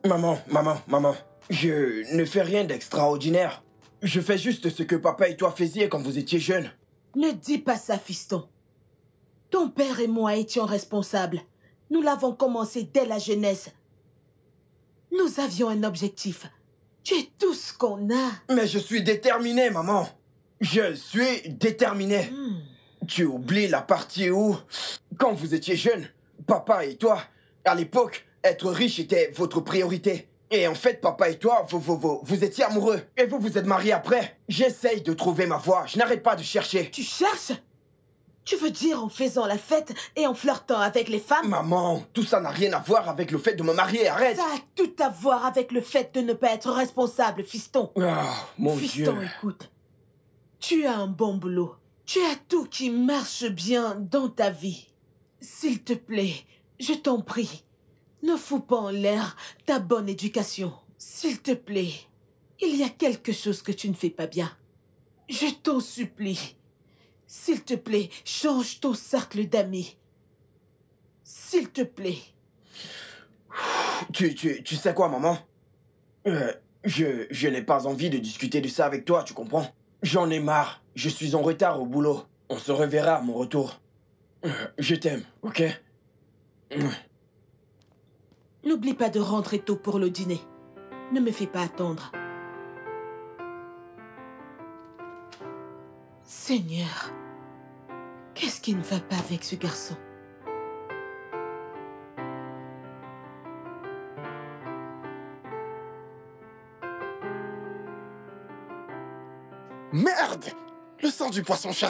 Maman, je ne fais rien d'extraordinaire. Je fais juste ce que papa et toi faisiez quand vous étiez jeunes. Ne dis pas ça, fiston. Ton père et moi étions responsables. Nous l'avons commencé dès la jeunesse. Nous avions un objectif. Tu es tout ce qu'on a. Mais je suis déterminé, maman. Je suis déterminé. Tu oublies la partie où, quand vous étiez jeunes, papa et toi, à l'époque, être riche était votre priorité. Et en fait, papa et toi, vous étiez amoureux. Et vous êtes mariés après. J'essaye de trouver ma voie. Je n'arrête pas de chercher. Tu cherches? Tu veux dire en faisant la fête et en flirtant avec les femmes? Maman, tout ça n'a rien à voir avec le fait de me marier, arrête! Ça a tout à voir avec le fait de ne pas être responsable, fiston. Ah, mon Dieu. Fiston, écoute. Tu as un bon boulot. Tu as tout qui marche bien dans ta vie. S'il te plaît, je t'en prie, ne fous pas en l'air ta bonne éducation. S'il te plaît, il y a quelque chose que tu ne fais pas bien. Je t'en supplie. S'il te plaît, change ton cercle d'amis. S'il te plaît. Tu sais quoi, maman? Je n'ai pas envie de discuter de ça avec toi, tu comprends? J'en ai marre. Je suis en retard au boulot. On se reverra à mon retour. Je t'aime, ok? N'oublie pas de rentrer tôt pour le dîner. Ne me fais pas attendre. Seigneur, qu'est-ce qui ne va pas avec ce garçon? Merde! Le sang du poisson-chat.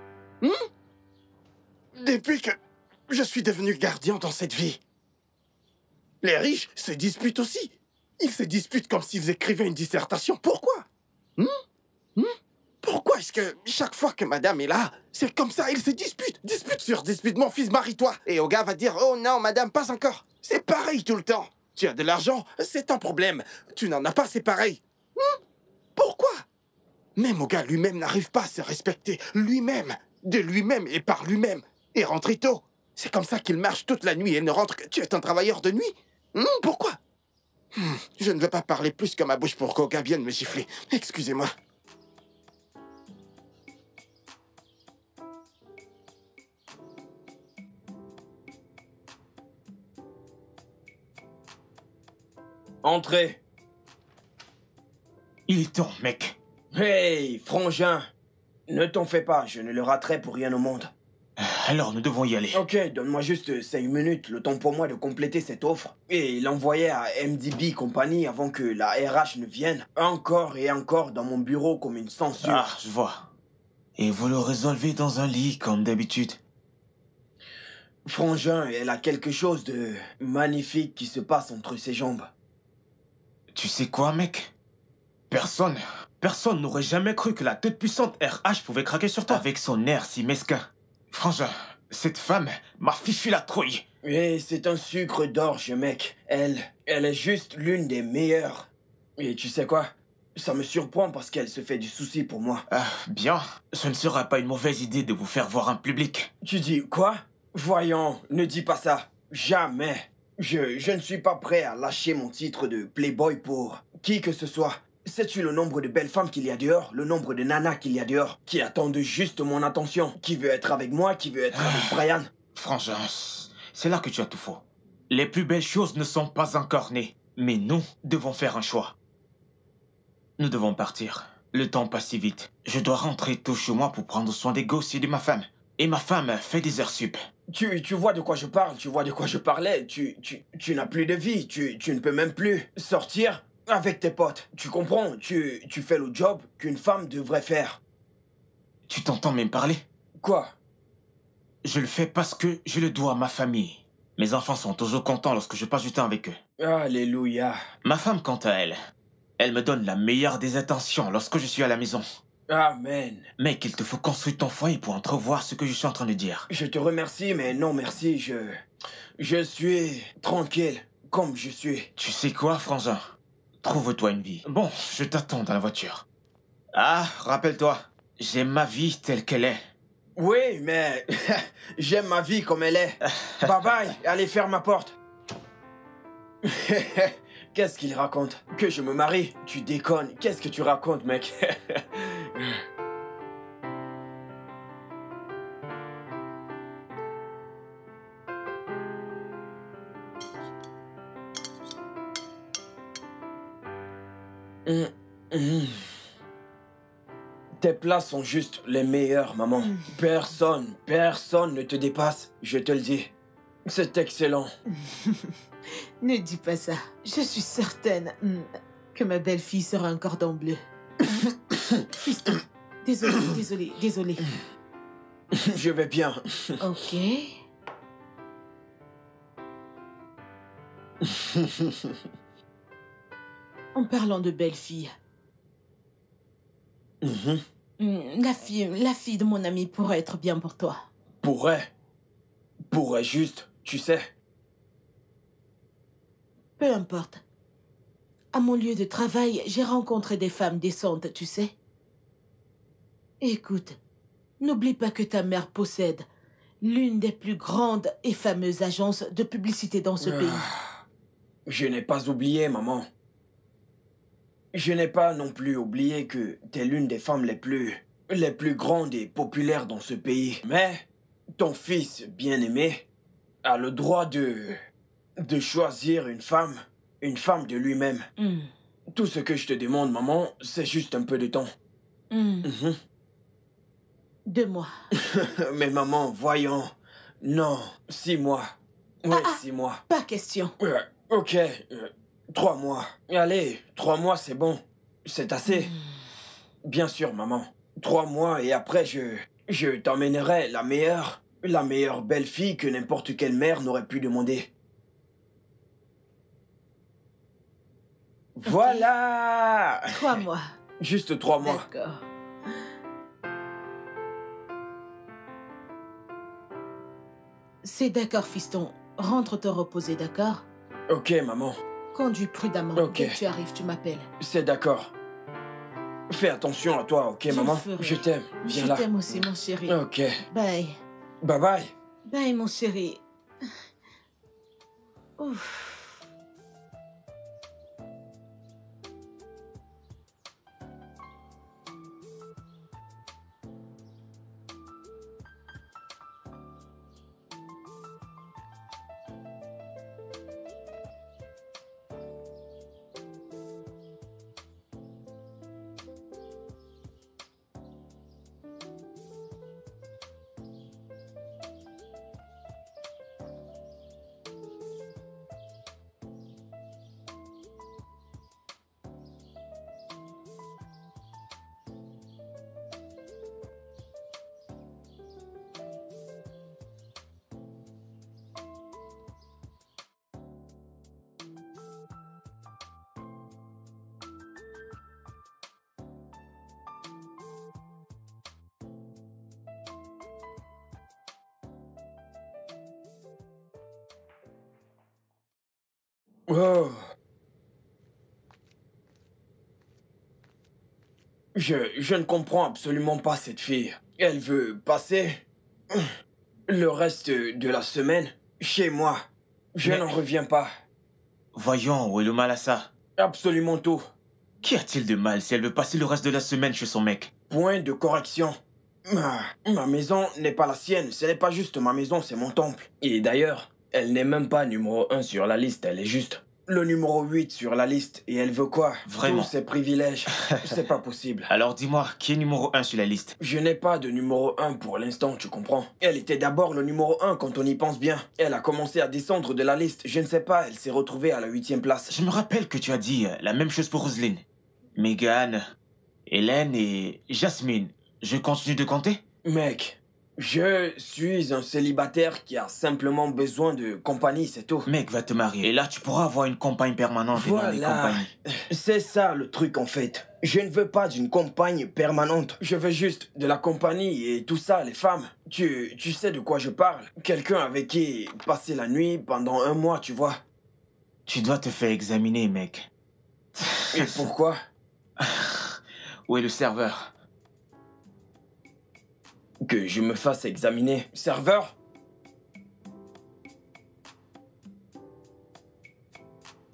Depuis que je suis devenu gardien dans cette vie, les riches se disputent aussi. Ils se disputent comme s'ils écrivaient une dissertation. Pourquoi? Pourquoi est-ce que chaque fois que madame est là, c'est comme ça, ils se disputent? Dispute sur dispute, mon fils, marie-toi. Et Oga va dire, oh non, madame, pas encore. C'est pareil tout le temps. Tu as de l'argent, c'est ton problème. Tu n'en as pas, c'est pareil. Pourquoi? Même Oga lui-même n'arrive pas à se respecter. Lui-même, de lui-même et par lui-même. Et rentrer tôt. C'est comme ça qu'il marche toute la nuit et ne rentre que... Tu es un travailleur de nuit? Pourquoi? Je ne veux pas parler plus que ma bouche pour qu'Oga vienne me gifler. Excusez-moi. Entrez. Il est temps, mec. Hey, frangin. Ne t'en fais pas, je ne le raterai pour rien au monde. Alors, nous devons y aller. Ok, donne-moi juste 5 minutes, le temps pour moi de compléter cette offre. Et l'envoyer à MDB Company avant que la RH ne vienne. Encore et encore dans mon bureau comme une censure. Ah, je vois. Et vous le résolvez dans un lit, comme d'habitude. Frangin, elle a quelque chose de magnifique qui se passe entre ses jambes. Tu sais quoi, mec? Personne n'aurait jamais cru que la toute puissante RH pouvait craquer sur toi avec son air si mesquin. Frangin, cette femme m'a fichu la trouille. Et c'est un sucre d'orge, mec. Elle est juste l'une des meilleures. Et tu sais quoi? Ça me surprend parce qu'elle se fait du souci pour moi. Ah, bien. Ce ne sera pas une mauvaise idée de vous faire voir en public. Tu dis quoi? Voyons, ne dis pas ça. Jamais. Je ne suis pas prêt à lâcher mon titre de playboy pour qui que ce soit. Sais-tu le nombre de belles femmes qu'il y a dehors? Le nombre de nanas qu'il y a dehors? Qui attendent juste mon attention? Qui veut être avec moi? Qui veut être avec Brian? Frangin, c'est là que tu as tout faux. Les plus belles choses ne sont pas encore nées. Mais nous devons faire un choix. Nous devons partir. Le temps passe si vite. Je dois rentrer tôt chez moi pour prendre soin des gosses et de ma femme. Et ma femme fait des heures sup. Tu vois de quoi je parle? Tu vois de quoi je parlais? Tu n'as plus de vie. Tu ne peux même plus sortir avec tes potes. Tu comprends? Tu fais le job qu'une femme devrait faire. Tu t'entends même parler? Quoi? Je le fais parce que je le dois à ma famille. Mes enfants sont toujours contents lorsque je passe du temps avec eux. Alléluia. Ma femme, quant à elle, elle me donne la meilleure des attentions lorsque je suis à la maison. Amen. Mec, il te faut construire ton foyer pour entrevoir ce que je suis en train de dire. Je te remercie, mais non merci, je suis tranquille, comme je suis. Tu sais quoi, frangin? Trouve-toi une vie. Bon, je t'attends dans la voiture. Ah, rappelle-toi, j'aime ma vie telle qu'elle est. Oui, mais j'aime ma vie comme elle est. Bye bye, allez, ferme ma porte. Qu'est-ce qu'il raconte? Que je me marie? Tu déconnes. Qu'est-ce que tu racontes, mec? Hum, hum. Tes plats sont juste les meilleurs, maman. Personne ne te dépasse, je te le dis. C'est excellent. Ne dis pas ça. Je suis certaine que ma belle-fille sera un cordon bleu. Fiston, désolé. Je vais bien. Ok. En parlant de belle-fille, la fille de mon ami pourrait être bien pour toi. Pourrait juste, tu sais. Peu importe. À mon lieu de travail, j'ai rencontré des femmes décentes, tu sais. Écoute, n'oublie pas que ta mère possède l'une des plus grandes et fameuses agences de publicité dans ce pays. Je n'ai pas oublié, maman. Je n'ai pas non plus oublié que t'es l'une des femmes les plus grandes et populaires dans ce pays. Mais ton fils bien-aimé a le droit de choisir une femme de lui-même. Tout ce que je te demande, maman, c'est juste un peu de temps. 2 mois. Mais maman, voyons. Non, 6 mois. Oui, 6 mois. Pas question. Ok, 3 mois. Allez, 3 mois, c'est bon. C'est assez. Bien sûr, maman. 3 mois et après, je t'emmènerai la meilleure belle-fille que n'importe quelle mère n'aurait pu demander. Voilà! 3 mois. Juste 3 mois. D'accord. C'est d'accord, fiston. Rentre te reposer, d'accord? Ok, maman. Conduis prudemment. Ok. Dès que tu arrives, tu m'appelles. C'est d'accord. Fais attention à toi, ok, Je le maman? ferai. Je t'aime. Viens Je là. t'aime aussi, mon chéri. Ok. Bye. Bye bye. Bye, mon chéri. Ouf. Oh. Je ne comprends absolument pas cette fille. Elle veut passer le reste de la semaine chez moi. Je Mais- n'en reviens pas. Voyons, où est le mal à ça? Absolument tout. Qu'y a-t-il de mal si elle veut passer le reste de la semaine chez son mec? Point de correction. Ma maison n'est pas la sienne. Ce n'est pas juste ma maison, c'est mon temple. Et d'ailleurs, elle n'est même pas numéro 1 sur la liste. Elle est juste le numéro 8 sur la liste. Et elle veut quoi? Vraiment? Tous ses privilèges. C'est pas possible. Alors dis-moi, qui est numéro 1 sur la liste? Je n'ai pas de numéro 1 pour l'instant, tu comprends? Elle était d'abord le numéro 1 quand on y pense bien. Elle a commencé à descendre de la liste. Je ne sais pas, elle s'est retrouvée à la 8e place. Je me rappelle que tu as dit la même chose pour Roselyne. Megan, Hélène et Jasmine. Je continue de compter? Mec, je suis un célibataire qui a simplement besoin de compagnie, c'est tout. Mec va te marier. Et là, tu pourras avoir une compagne permanente et non des Voilà. compagnies. C'est ça le truc en fait. Je ne veux pas d'une compagne permanente. Je veux juste de la compagnie et tout ça, les femmes. Tu sais de quoi je parle. Quelqu'un avec qui passer la nuit pendant 1 mois, tu vois. Tu dois te faire examiner, mec. Et pourquoi? Où est le serveur? Que je me fasse examiner. Serveur?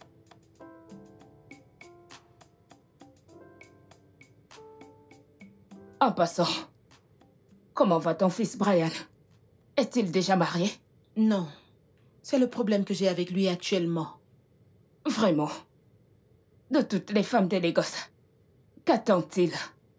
En passant, comment va ton fils Brian? Est-il déjà marié? Non. C'est le problème que j'ai avec lui actuellement. Vraiment? De toutes les femmes de Lagos, qu'attend-il?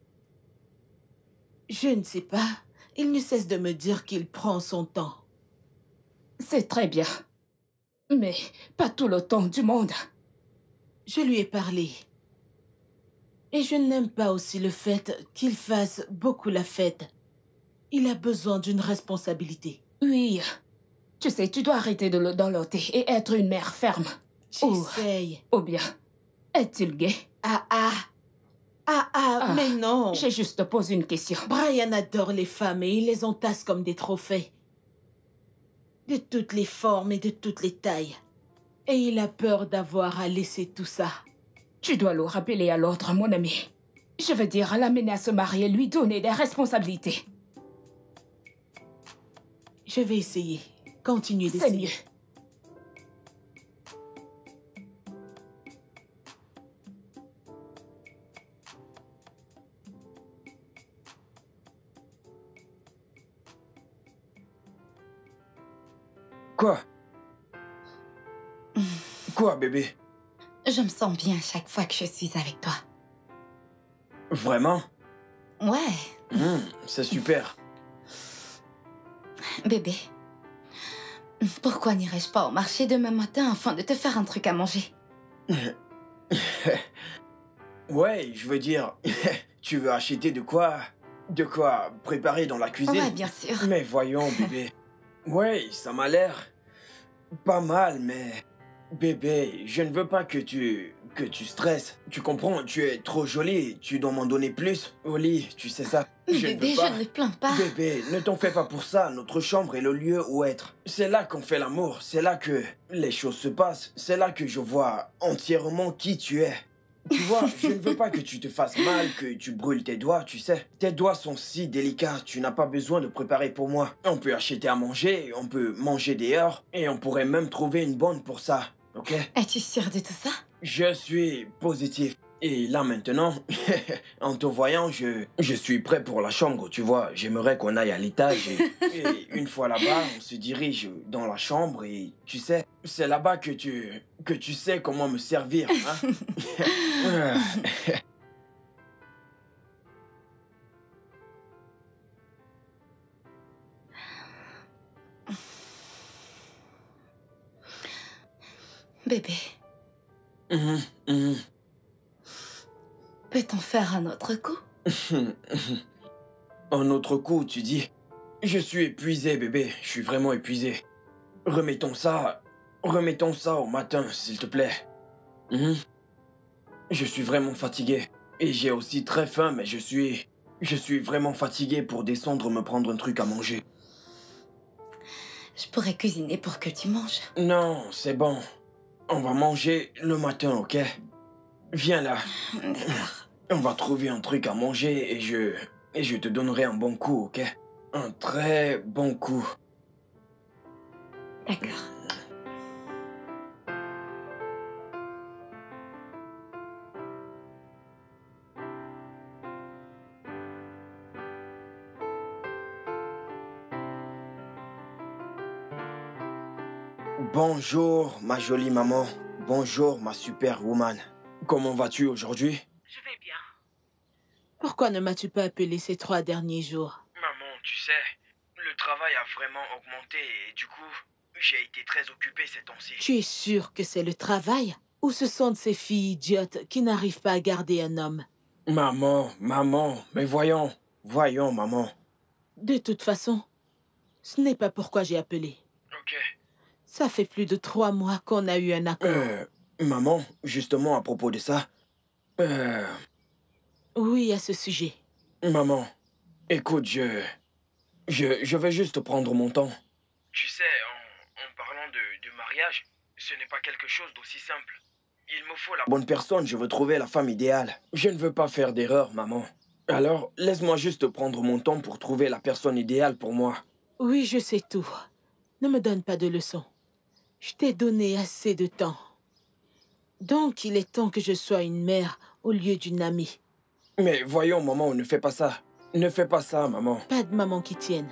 Je ne sais pas. Il ne cesse de me dire qu'il prend son temps. C'est très bien. Mais pas tout le temps du monde. Je lui ai parlé. Et je n'aime pas aussi le fait qu'il fasse beaucoup la fête. Il a besoin d'une responsabilité. Oui. Tu sais, tu dois arrêter de le dorloter et être une mère ferme. J'essaye. Ou bien, est-il gay? Mais non. J'ai juste posé une question. Brian adore les femmes et il les entasse comme des trophées. De toutes les formes et de toutes les tailles. Et il a peur d'avoir à laisser tout ça. Tu dois le rappeler à l'ordre, mon ami. Je veux dire, l'amener à se marier, lui donner des responsabilités. Je vais essayer. Continuez C'est d'essayer. mieux. Quoi? Quoi, bébé? Je me sens bien chaque fois que je suis avec toi. Vraiment? Ouais, C'est super. bébé. Pourquoi n'irais-je pas au marché demain matin afin de te faire un truc à manger? Ouais, je veux dire, tu veux acheter de quoi préparer dans la cuisine? Ouais, bien sûr. Mais voyons, bébé. Ouais, ça m'a l'air pas mal, mais... Bébé, je ne veux pas que tu stresses. Tu comprends? Tu es trop jolie. Tu dois m'en donner plus. Oli, tu sais ça. Bébé, je ne plains pas. Bébé, ne t'en fais pas pour ça. Notre chambre est le lieu où être. C'est là qu'on fait l'amour. C'est là que les choses se passent. C'est là que je vois entièrement qui tu es. Tu vois, je ne veux pas que tu te fasses mal, que tu brûles tes doigts, tu sais. Tes doigts sont si délicats, tu n'as pas besoin de préparer pour moi. On peut acheter à manger, on peut manger dehors, et on pourrait même trouver une bonne pour ça, ok? Es-tu sûr de tout ça? Je suis positif. Et là maintenant, en te voyant, je suis prêt pour la chambre, tu vois. J'aimerais qu'on aille à l'étage et une fois là-bas, on se dirige dans la chambre et tu sais, c'est là-bas que tu sais comment me servir, hein. Bébé, peut-on faire un autre coup? Un autre coup, tu dis? Je suis épuisé, bébé. Je suis vraiment épuisé. Remettons ça au matin, s'il te plaît. Je suis vraiment fatigué. Et j'ai aussi très faim, mais je suis vraiment fatigué pour descendre me prendre un truc à manger. Je pourrais cuisiner pour que tu manges. Non, c'est bon. On va manger le matin, ok? Viens là. D'accord. On va trouver un truc à manger et je te donnerai un bon coup, ok? Un très bon coup. D'accord. Bonjour, ma jolie maman. Bonjour, ma superwoman. Comment vas-tu aujourd'hui? Je vais bien. Pourquoi ne m'as-tu pas appelé ces 3 derniers jours? Maman, tu sais, le travail a vraiment augmenté et du coup, j'ai été très occupé ces temps-ci. Tu es sûr que c'est le travail? Ou ce sont de ces filles idiotes qui n'arrivent pas à garder un homme? Maman, mais voyons, maman. De toute façon, ce n'est pas pourquoi j'ai appelé. Ok. Ça fait plus de 3 mois qu'on a eu un accord. Maman, justement à propos de ça, Oui, à ce sujet. maman, écoute, je vais juste prendre mon temps. Tu sais, en parlant de mariage, ce n'est pas quelque chose d'aussi simple. Il me faut la bonne personne, je veux trouver la femme idéale. Je ne veux pas faire d'erreur, maman. Alors, laisse-moi juste prendre mon temps pour trouver la personne idéale pour moi. Oui, je sais tout. Ne me donne pas de leçons. Je t'ai donné assez de temps. Donc, il est temps que je sois une mère au lieu d'une amie. Mais voyons, maman, on ne fait pas ça. Ne fais pas ça, maman. Pas de maman qui tienne.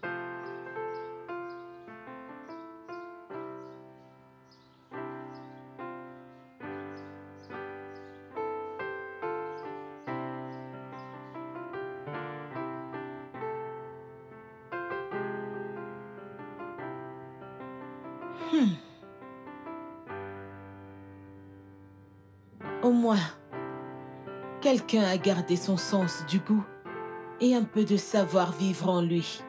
Au moins, quelqu'un a gardé son sens du goût et un peu de savoir-vivre en lui.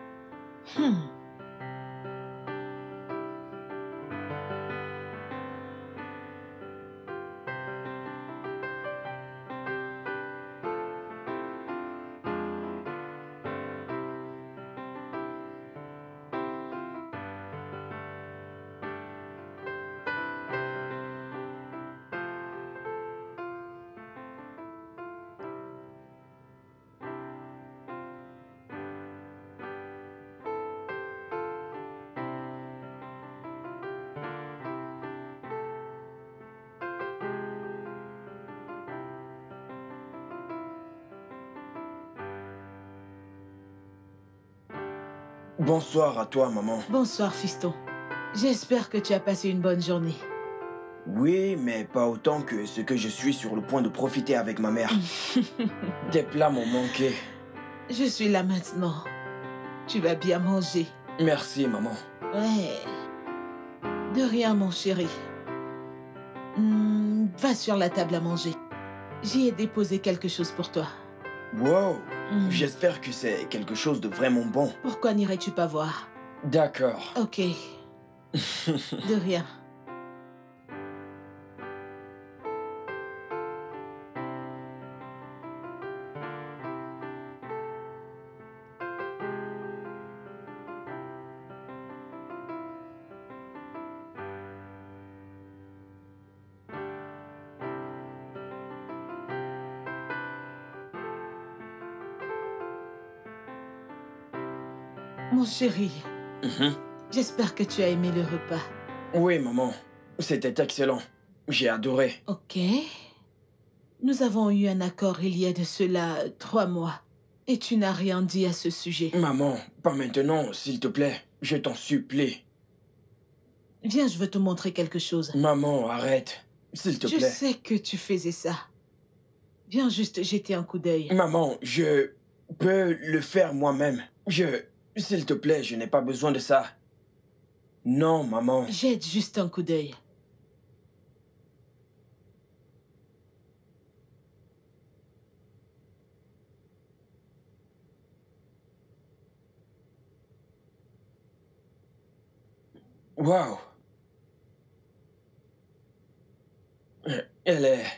Bonsoir à toi, maman. Bonsoir, fiston. J'espère que tu as passé une bonne journée. Oui, mais pas autant que ce que je suis sur le point de profiter avec ma mère. Tes plats m'ont manqué. Je suis là maintenant. Tu vas bien manger. Merci, maman. Ouais. De rien, mon chéri. Va sur la table à manger. J'y ai déposé quelque chose pour toi. Wow. J'espère que c'est quelque chose de vraiment bon. Pourquoi n'irais-tu pas voir? D'accord. Ok. De rien. Mon chéri, j'espère que tu as aimé le repas. Oui, maman. C'était excellent. J'ai adoré. Ok. Nous avons eu un accord il y a de cela 3 mois. Et tu n'as rien dit à ce sujet. Maman, pas maintenant, s'il te plaît. Je t'en supplie. Viens, je veux te montrer quelque chose. Maman, arrête. S'il te Je plaît. sais que tu faisais ça. Viens juste jeter un coup d'œil. Maman, je peux le faire moi-même. S'il te plaît, je n'ai pas besoin de ça. Non, maman. Jette juste un coup d'œil. Waouh. Elle est...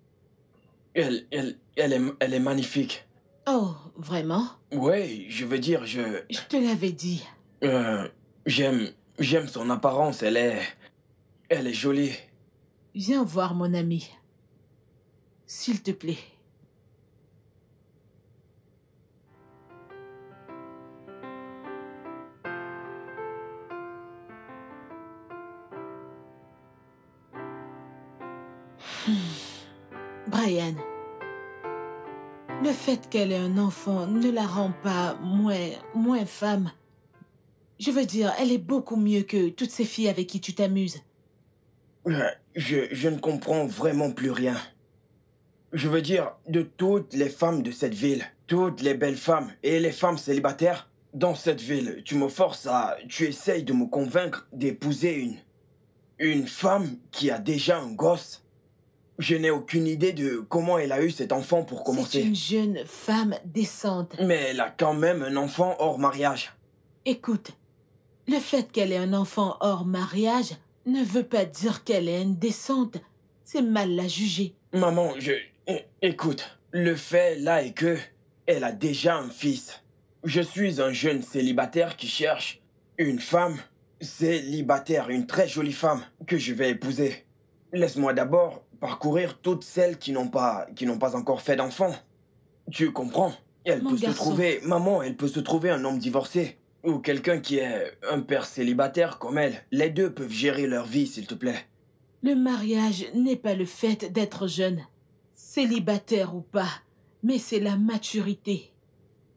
Elle est magnifique. Oh, vraiment? Oui, je veux dire, Je te l'avais dit. J'aime son apparence, elle est jolie. Viens voir mon ami. S'il te plaît. Brian, le fait qu'elle ait un enfant ne la rend pas moins femme. Je veux dire, elle est beaucoup mieux que toutes ces filles avec qui tu t'amuses. Je ne comprends vraiment plus rien. Je veux dire, de toutes les femmes de cette ville, toutes les belles femmes et les femmes célibataires dans cette ville, tu essayes de me convaincre d'épouser une femme qui a déjà un gosse. Je n'ai aucune idée de comment elle a eu cet enfant pour C'est commencer. une jeune femme décente. Mais elle a quand même un enfant hors mariage. Écoute, le fait qu'elle ait un enfant hors mariage ne veut pas dire qu'elle est indécente. C'est mal la juger. Maman, écoute, le fait là est que elle a déjà un fils. Je suis un jeune célibataire qui cherche une femme célibataire, une très jolie femme que je vais épouser. Laisse-moi d'abord parcourir toutes celles qui n'ont pas encore fait d'enfant. Tu comprends? Mon garçon. Maman, elle peut se trouver un homme divorcé ou quelqu'un qui est un père célibataire comme elle. Les deux peuvent gérer leur vie, s'il te plaît. Le mariage n'est pas le fait d'être jeune, célibataire ou pas, mais c'est la maturité.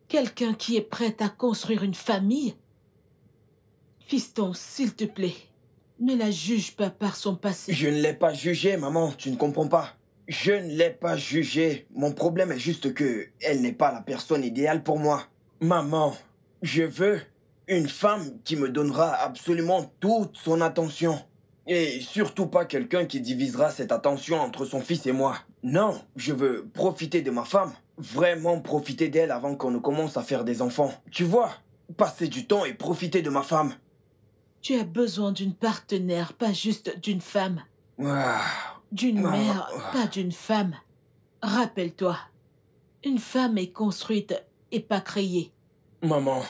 Quelqu'un qui est prêt à construire une famille? Fiston, s'il te plaît, ne la juge pas par son passé. Je ne l'ai pas jugée, maman, tu ne comprends pas. Je ne l'ai pas jugée. Mon problème est juste que elle n'est pas la personne idéale pour moi. Maman, je veux une femme qui me donnera absolument toute son attention. Et surtout pas quelqu'un qui divisera cette attention entre son fils et moi. Non, je veux profiter de ma femme. Vraiment profiter d'elle avant qu'on ne commence à faire des enfants. Tu vois, passer du temps et profiter de ma femme. Tu as besoin d'une partenaire, pas juste d'une femme. Ah, D'une Maman. mère, pas d'une femme. Rappelle-toi, une femme est construite et pas créée. maman.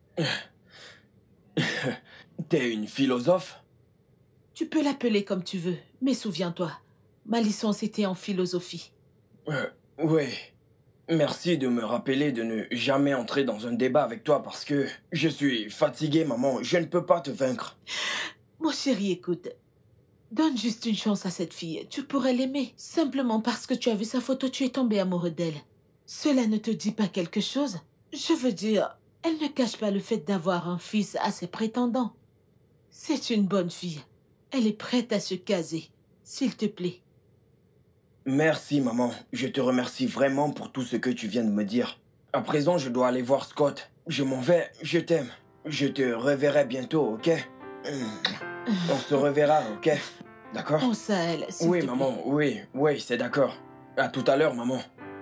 T'es une philosophe? Tu peux l'appeler comme tu veux, mais souviens-toi, ma licence était en philosophie. Oui. Merci de me rappeler de ne jamais entrer dans un débat avec toi parce que je suis fatigué, maman. Je ne peux pas te vaincre. Mon chéri, écoute, donne juste une chance à cette fille. Tu pourrais l'aimer. Simplement parce que tu as vu sa photo, tu es tombé amoureux d'elle. Cela ne te dit pas quelque chose? Je veux dire, elle ne cache pas le fait d'avoir un fils à ses prétendants. C'est une bonne fille. Elle est prête à se caser. S'il te plaît. Merci, maman. Je te remercie vraiment pour tout ce que tu viens de me dire. À présent, je dois aller voir Scott. Je m'en vais. Je t'aime. Je te reverrai bientôt, ok? On se reverra, ok? D'accord? Pense à elle, s'il Oui, te maman. plaît. Oui, c'est d'accord. À tout à l'heure, maman.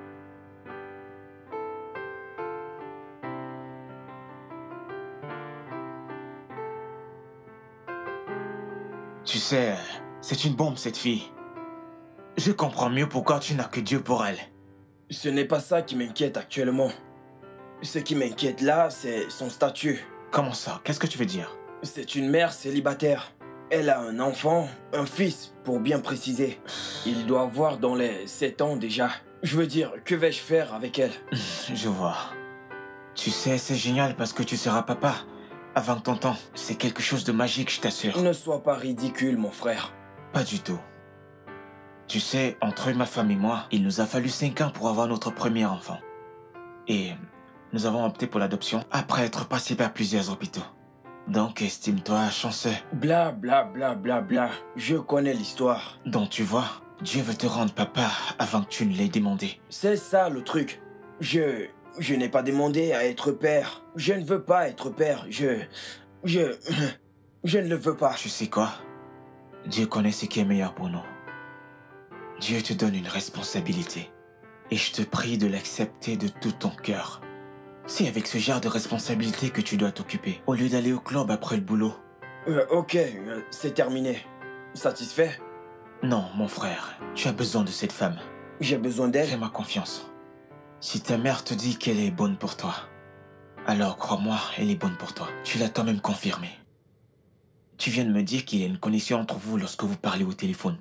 Tu sais, c'est une bombe cette fille. Je comprends mieux pourquoi tu n'as que Dieu pour elle. Ce n'est pas ça qui m'inquiète actuellement. Ce qui m'inquiète là, c'est son statut. Comment ça? Qu'est-ce que tu veux dire? C'est une mère célibataire. Elle a un enfant, un fils, pour bien préciser. Il doit avoir dans les 7 ans déjà. Je veux dire, que vais-je faire avec elle? Je vois. Tu sais, c'est génial parce que tu seras papa. Avant ton temps, c'est quelque chose de magique, je t'assure. Ne sois pas ridicule, mon frère. Pas du tout. Tu sais, entre ma femme et moi, il nous a fallu 5 ans pour avoir notre premier enfant. Et nous avons opté pour l'adoption après être passé par plusieurs hôpitaux. Donc, estime-toi chanceux. Bla bla bla bla bla. Je connais l'histoire. Donc, tu vois, Dieu veut te rendre papa avant que tu ne l'aies demandé. C'est ça le truc. Je n'ai pas demandé à être père. Je ne veux pas être père. Je ne le veux pas. Tu sais quoi? Dieu connaît ce qui est meilleur pour nous. Dieu te donne une responsabilité. Et je te prie de l'accepter de tout ton cœur. C'est avec ce genre de responsabilité que tu dois t'occuper, au lieu d'aller au club après le boulot. Ok, c'est terminé. Satisfait? Non, mon frère, tu as besoin de cette femme. J'ai besoin d'elle. Fais-moi confiance. Si ta mère te dit qu'elle est bonne pour toi, alors crois-moi, elle est bonne pour toi. Tu l'as toi-même confirmé. Tu viens de me dire qu'il y a une connexion entre vous lorsque vous parlez au téléphone.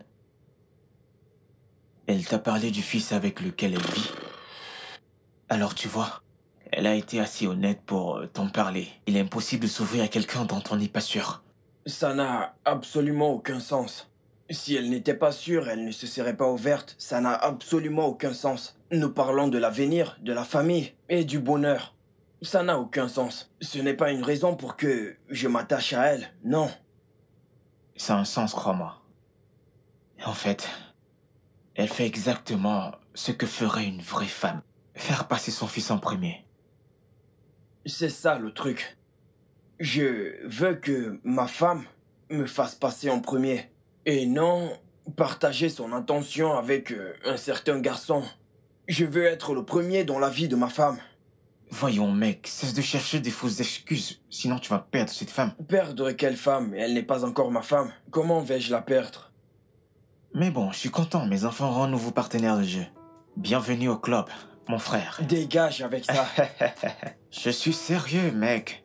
Elle t'a parlé du fils avec lequel elle vit. Alors tu vois, elle a été assez honnête pour t'en parler. Il est impossible de s'ouvrir à quelqu'un dont on n'est pas sûr. Ça n'a absolument aucun sens. Si elle n'était pas sûre, elle ne se serait pas ouverte. Ça n'a absolument aucun sens. Nous parlons de l'avenir, de la famille et du bonheur. Ça n'a aucun sens. Ce n'est pas une raison pour que je m'attache à elle, non. Ça a un sens, crois-moi. En fait, elle fait exactement ce que ferait une vraie femme. Faire passer son fils en premier. C'est ça le truc. Je veux que ma femme me fasse passer en premier. Et non partager son attention avec un certain garçon. Je veux être le premier dans la vie de ma femme. Voyons, mec, cesse de chercher des fausses excuses, sinon tu vas perdre cette femme. Perdre quelle femme? Elle n'est pas encore ma femme. Comment vais-je la perdre? Mais bon, je suis content, mes enfants auront un nouveau partenaire de jeu. Bienvenue au club, mon frère. Dégage avec ça. Je suis sérieux, mec.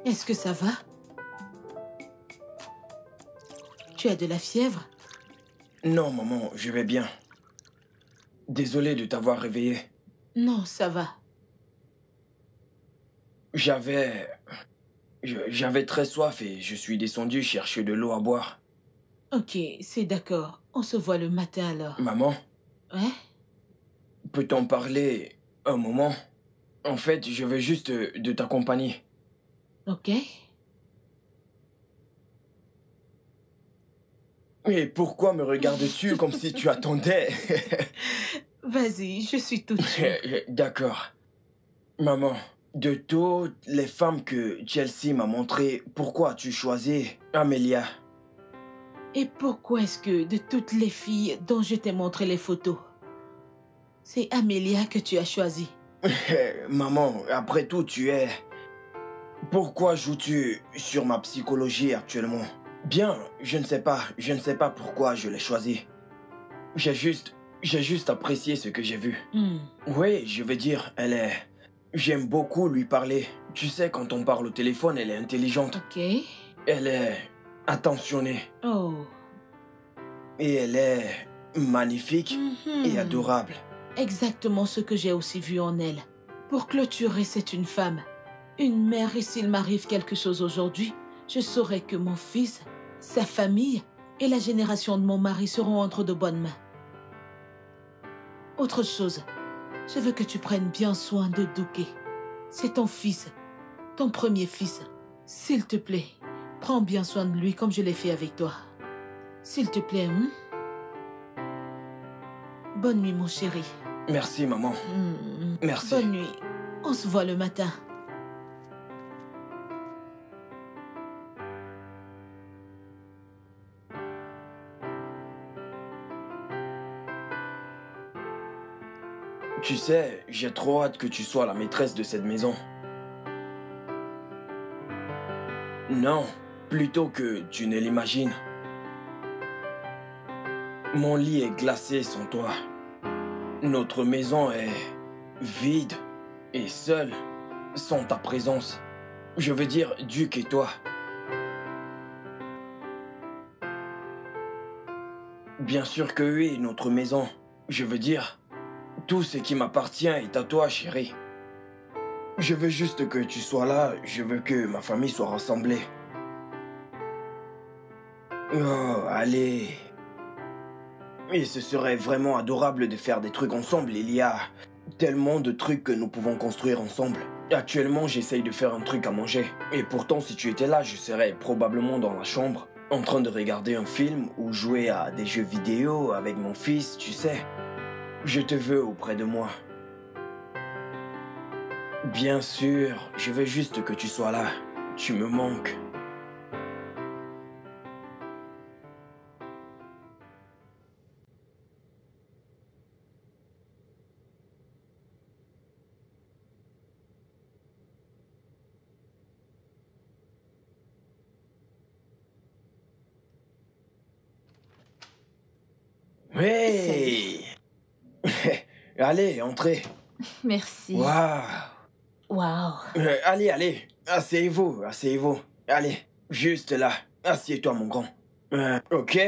Est-ce que ça va? Tu as de la fièvre? Non, maman, je vais bien. Désolé de t'avoir réveillé. Non, ça va. J'avais très soif et je suis descendu chercher de l'eau à boire. Ok, c'est d'accord. On se voit le matin alors. Maman, Ouais? peut-on parler un moment? En fait, je veux juste de ta compagnie. Ok. Et pourquoi me regardes-tu comme si tu attendais? Vas-y, je suis toute chou. D'accord. Maman, de toutes les femmes que Chelsea m'a montrées, pourquoi as-tu choisi Amelia? Et pourquoi est-ce que de toutes les filles dont je t'ai montré les photos, c'est Amelia que tu as choisie? Maman, après tout, tu es... Pourquoi joues-tu sur ma psychologie actuellement? Bien, je ne sais pas pourquoi je l'ai choisie. J'ai juste apprécié ce que j'ai vu. Oui, je veux dire, elle est... J'aime beaucoup lui parler. Tu sais, quand on parle au téléphone, elle est intelligente. Ok. Elle est attentionnée. Oh. Et elle est magnifique et adorable. Exactement ce que j'ai aussi vu en elle. Pour clôturer, c'est une femme. Une mère, et s'il m'arrive quelque chose aujourd'hui, je saurai que mon fils, sa famille et la génération de mon mari seront entre de bonnes mains. Autre chose, je veux que tu prennes bien soin de Douké. C'est ton fils, ton premier fils. S'il te plaît, prends bien soin de lui comme je l'ai fait avec toi. S'il te plaît, Bonne nuit, mon chéri. Merci, maman. Merci. Bonne nuit. On se voit le matin. Tu sais, j'ai trop hâte que tu sois la maîtresse de cette maison. Non, plutôt que tu ne l'imagines. Mon lit est glacé sans toi. Notre maison est vide et seule sans ta présence. Je veux dire, Duc et toi. Bien sûr que oui, notre maison. Je veux dire, tout ce qui m'appartient est à toi, chérie. Je veux juste que tu sois là. Je veux que ma famille soit rassemblée. Oh, allez. Et ce serait vraiment adorable de faire des trucs ensemble. Il y a tellement de trucs que nous pouvons construire ensemble. Actuellement, j'essaye de faire un truc à manger. Et pourtant, si tu étais là, je serais probablement dans la chambre, en train de regarder un film ou jouer à des jeux vidéo avec mon fils, tu sais. Je te veux auprès de moi. Bien sûr, je veux juste que tu sois là. Tu me manques. Hey! Allez, entrez. Merci. Waouh! Waouh. Allez, asseyez-vous, asseyez-vous. Allez, juste là. Assieds-toi, mon grand. Ok,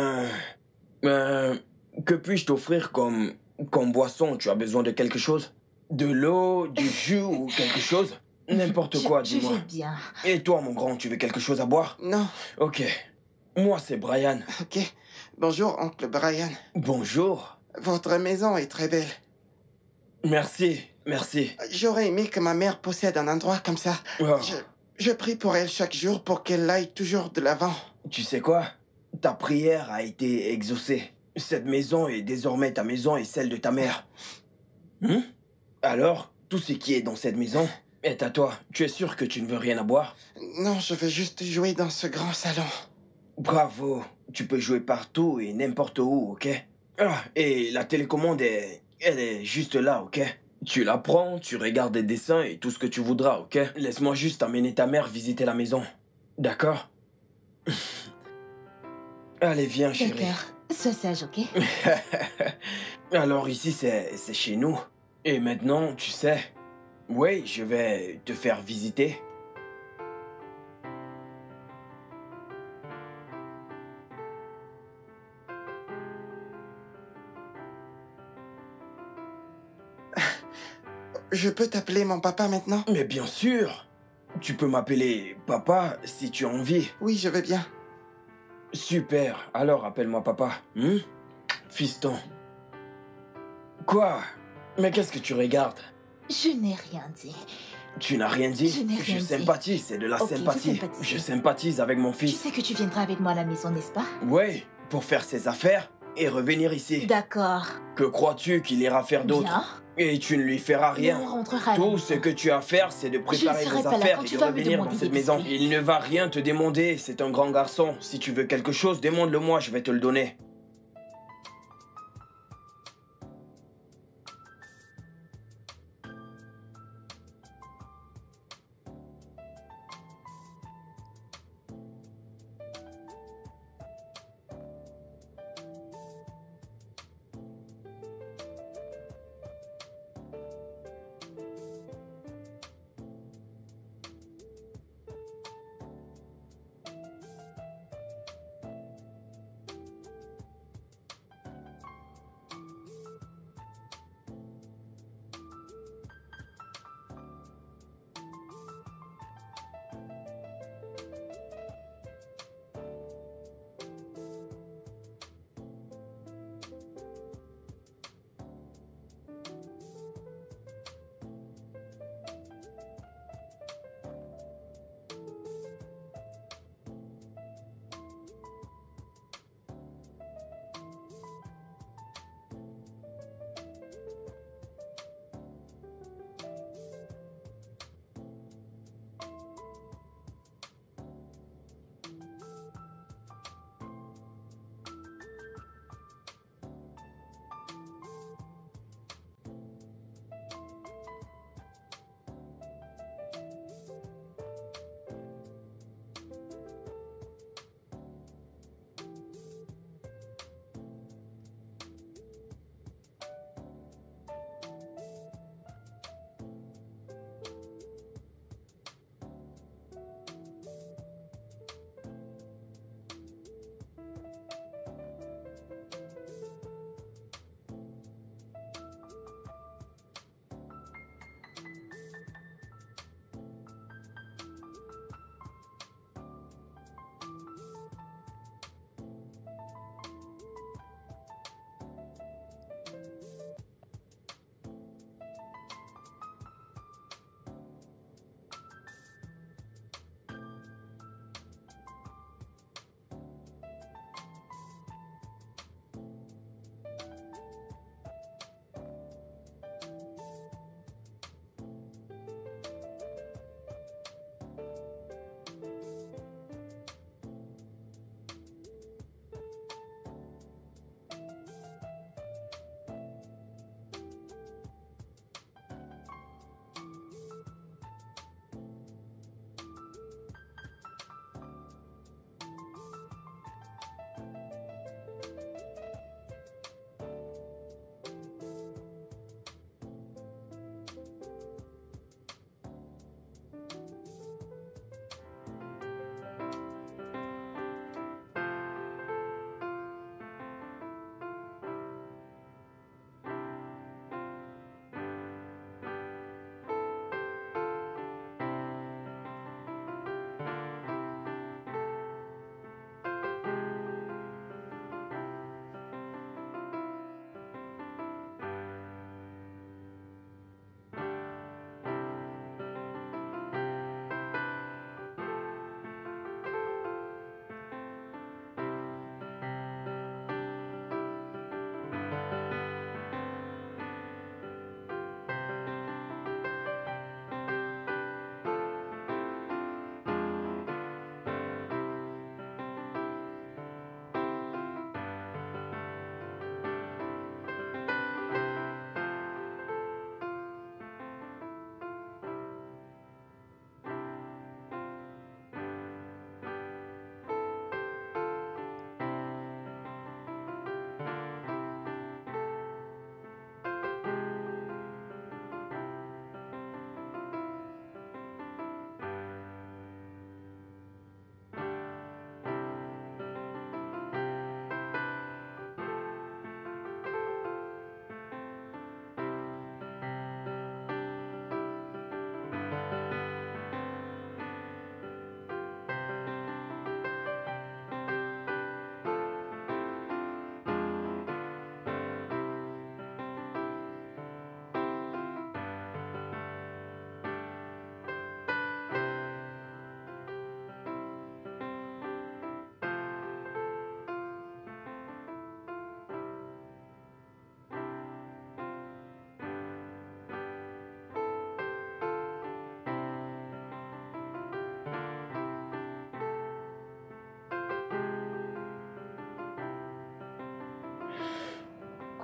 que puis-je t'offrir comme boisson? Tu as besoin de quelque chose? De l'eau, du jus ou quelque chose? N'importe quoi, dis-moi. Je vais bien. Et toi, mon grand, tu veux quelque chose à boire? Non, Ok. Moi, c'est Brian. ok. Bonjour, oncle Brian. Bonjour. Votre maison est très belle. Merci, merci. J'aurais aimé que ma mère possède un endroit comme ça. Oh. Je prie pour elle chaque jour pour qu'elle aille toujours de l'avant. Tu sais quoi? Ta prière a été exaucée. Cette maison est désormais ta maison et celle de ta mère. Alors, tout ce qui est dans cette maison est à toi. Tu es sûr que tu ne veux rien à boire? Non, je veux juste jouer dans ce grand salon. Bravo. Tu peux jouer partout et n'importe où, ok? Ah, et la télécommande elle est juste là, ok? Tu la prends, tu regardes des dessins et tout ce que tu voudras, ok? Laisse-moi juste amener ta mère visiter la maison. D'accord? Allez, viens, chérie. D'accord. Sois sage, ok? Alors ici, c'est chez nous. Et maintenant, tu sais... Oui, je vais te faire visiter. Je peux t'appeler mon papa maintenant? Mais bien sûr. Tu peux m'appeler papa si tu as envie. Oui, je vais bien. Super, alors appelle-moi papa. Fiston. Quoi? Mais qu'est-ce que tu regardes? Je n'ai rien dit. Tu n'as rien dit? Je n'ai rien dit. sympathise, c'est de la Ok, vous sympathie. sympathisez. Je sympathise avec mon Tu fils. sais que tu viendras avec moi à la maison, n'est-ce pas? Ouais, pour faire ses affaires et revenir ici. D'accord. Que crois-tu qu'il ira faire d'autre? Bien. Et tu ne lui feras On rien. rentrera à la Tout maison. ce que tu as à faire, c'est de préparer serai tes pas là affaires quand et tu de vas me revenir dans demander cette des maison. biscuits. Il ne va rien te demander, c'est un grand garçon. Si tu veux quelque chose, demande-le-moi, je vais te le donner.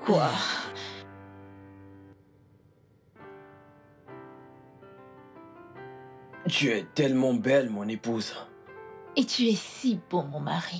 Quoi? Tu es tellement belle, mon épouse. Et tu es si beau, mon mari.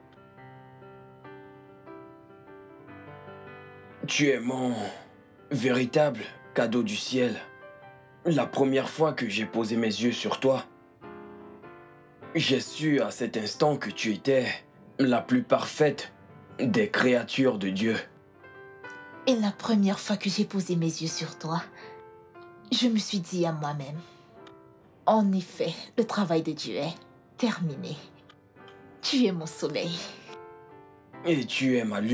Tu es mon véritable cadeau du ciel. La première fois que j'ai posé mes yeux sur toi, j'ai su à cet instant que tu étais la plus parfaite des créatures de Dieu. Et la première fois que j'ai posé mes yeux sur toi, je me suis dit à moi-même, en effet, le travail de Dieu est terminé. Tu es mon soleil. Et tu es ma lune.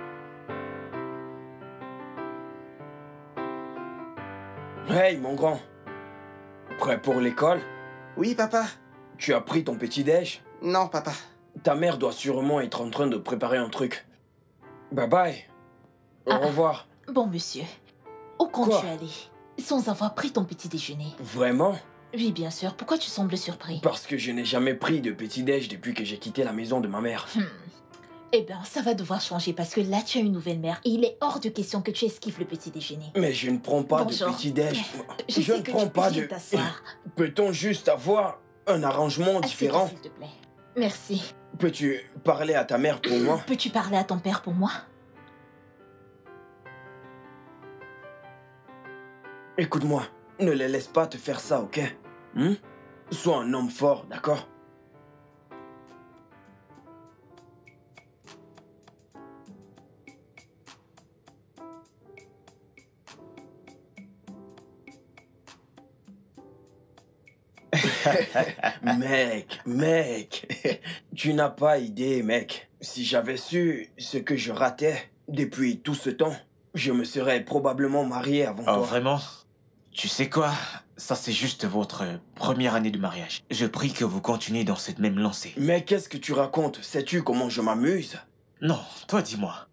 Hey, mon grand. Prêt pour l'école? Oui, papa. Tu as pris ton petit-déj? Non, papa. Ta mère doit sûrement être en train de préparer un truc. Bye bye. Au revoir. Bon, monsieur, où Quoi? comptes-tu aller sans avoir pris ton petit déjeuner? Vraiment? Oui, bien sûr. Pourquoi tu sembles surpris? Parce que je n'ai jamais pris de petit-déj depuis que j'ai quitté la maison de ma mère. Eh bien, ça va devoir changer parce que là, tu as une nouvelle mère et il est hors de question que tu esquives le petit déjeuner. Mais je ne prends pas Bonjour. de petit-déj. Je Je sais ne que prends tu pas viens de... t'asseoir. Peut-on juste avoir un arrangement Assieds-toi, différent? s'il te plaît. Merci. Peux-tu parler à ta mère pour moi? Peux-tu parler à ton père pour moi? Écoute-moi, ne les laisse pas te faire ça, ok? Sois un homme fort, d'accord? Mec, tu n'as pas idée, mec. Si j'avais su ce que je ratais depuis tout ce temps, je me serais probablement marié avant Oh, toi. vraiment? Tu sais quoi? Ça, c'est juste votre première année de mariage. Je prie que vous continuez dans cette même lancée. Mais qu'est-ce que tu racontes? Sais-tu comment je m'amuse? Non, toi, dis-moi.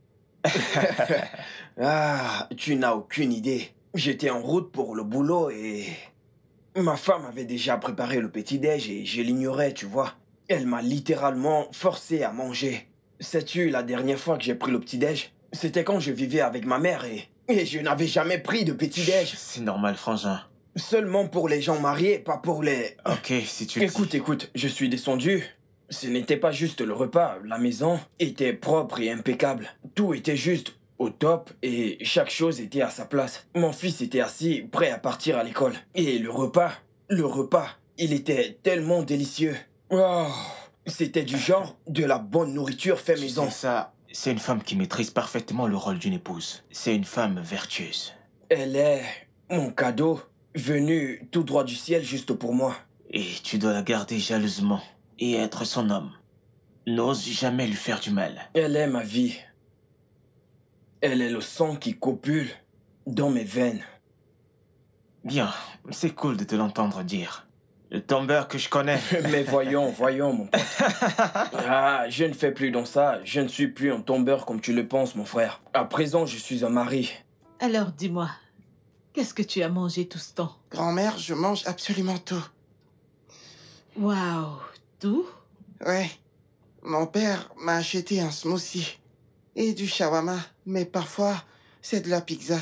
Ah, tu n'as aucune idée. J'étais en route pour le boulot et... Ma femme avait déjà préparé le petit-déj et je l'ignorais, tu vois. Elle m'a littéralement forcé à manger. Sais-tu, la dernière fois que j'ai pris le petit-déj, c'était quand je vivais avec ma mère et je n'avais jamais pris de petit-déj. C'est normal, frangin. Seulement pour les gens mariés, pas pour les... Ok, si tu le dis. Écoute, je suis descendu. Ce n'était pas juste le repas, la maison était propre et impeccable. Tout était juste au top et chaque chose était à sa place. Mon fils était assis, prêt à partir à l'école. Et le repas, il était tellement délicieux. Oh, c'était du genre de la bonne nourriture fait Tu maison. sais ça, c'est une femme qui maîtrise parfaitement le rôle d'une épouse. C'est une femme vertueuse. Elle est mon cadeau, venu tout droit du ciel juste pour moi. Et tu dois la garder jalousement et être son homme. N'ose jamais lui faire du mal. Elle est ma vie. Elle est le sang qui copule dans mes veines. Bien, c'est cool de te l'entendre dire. Le tombeur que je connais. Mais voyons, mon pote. Ah, je ne fais plus dans ça. Je ne suis plus un tombeur comme tu le penses, mon frère. À présent, je suis un mari. Alors dis-moi, qu'est-ce que tu as mangé tout ce temps? Grand-mère, je mange absolument tout. Waouh, tout? Ouais. Mon père m'a acheté un smoothie et du shawarma, mais parfois, c'est de la pizza.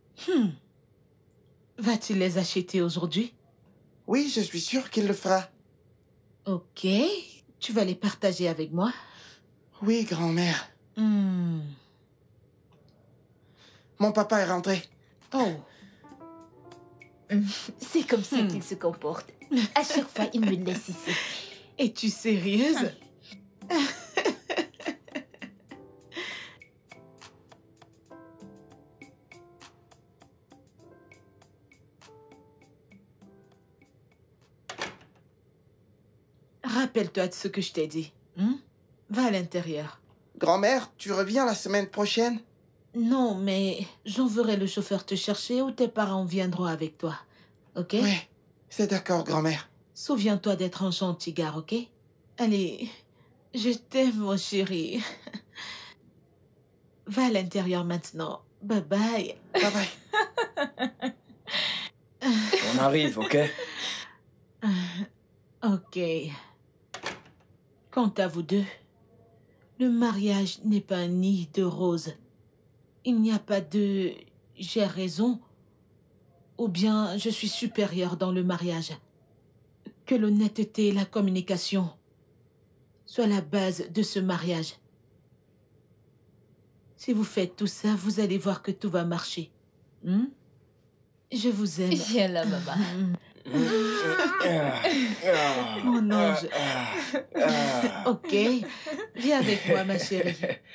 Vas-tu les acheter aujourd'hui? Oui, je suis sûr qu'il le fera. Ok, tu vas les partager avec moi? Oui, grand-mère. Hmm. Mon papa est rentré. Oh, C'est comme ça qu'il se comporte. À chaque fois, il me laisse ici. es-tu sérieuse? Rappelle-toi de ce que je t'ai dit. Va à l'intérieur. Grand-mère, tu reviens la semaine prochaine? Non, mais j'enverrai le chauffeur te chercher ou tes parents viendront avec toi. Ok? Oui, c'est d'accord, grand-mère. Souviens-toi d'être un gentil gars, ok? Allez, je t'aime, mon chéri. Va à l'intérieur maintenant. Bye bye. Bye bye. On arrive, ok? Ok. Quant à vous deux, le mariage n'est pas un nid de roses. Il n'y a pas de j'ai raison ou bien je suis supérieure dans le mariage. Que l'honnêteté et la communication soient la base de ce mariage. Si vous faites tout ça, vous allez voir que tout va marcher. Je vous aime. Viens là, maman. Mon ange. Ok, viens avec moi, ma chérie.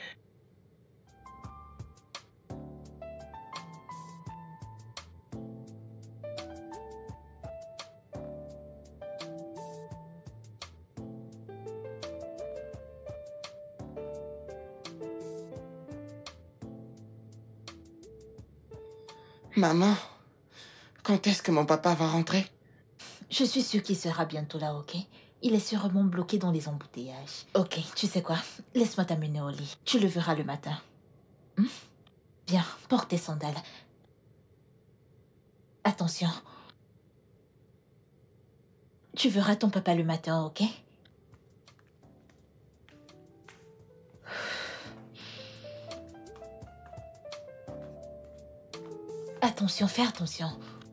Maman, quand est-ce que mon papa va rentrer? Je suis sûre qu'il sera bientôt là, ok? Il est sûrement bloqué dans les embouteillages. Ok, tu sais quoi? Laisse-moi t'amener au lit. Tu le verras le matin. Viens, porte tes sandales. Attention. Tu verras ton papa le matin, ok? Attention, fais attention.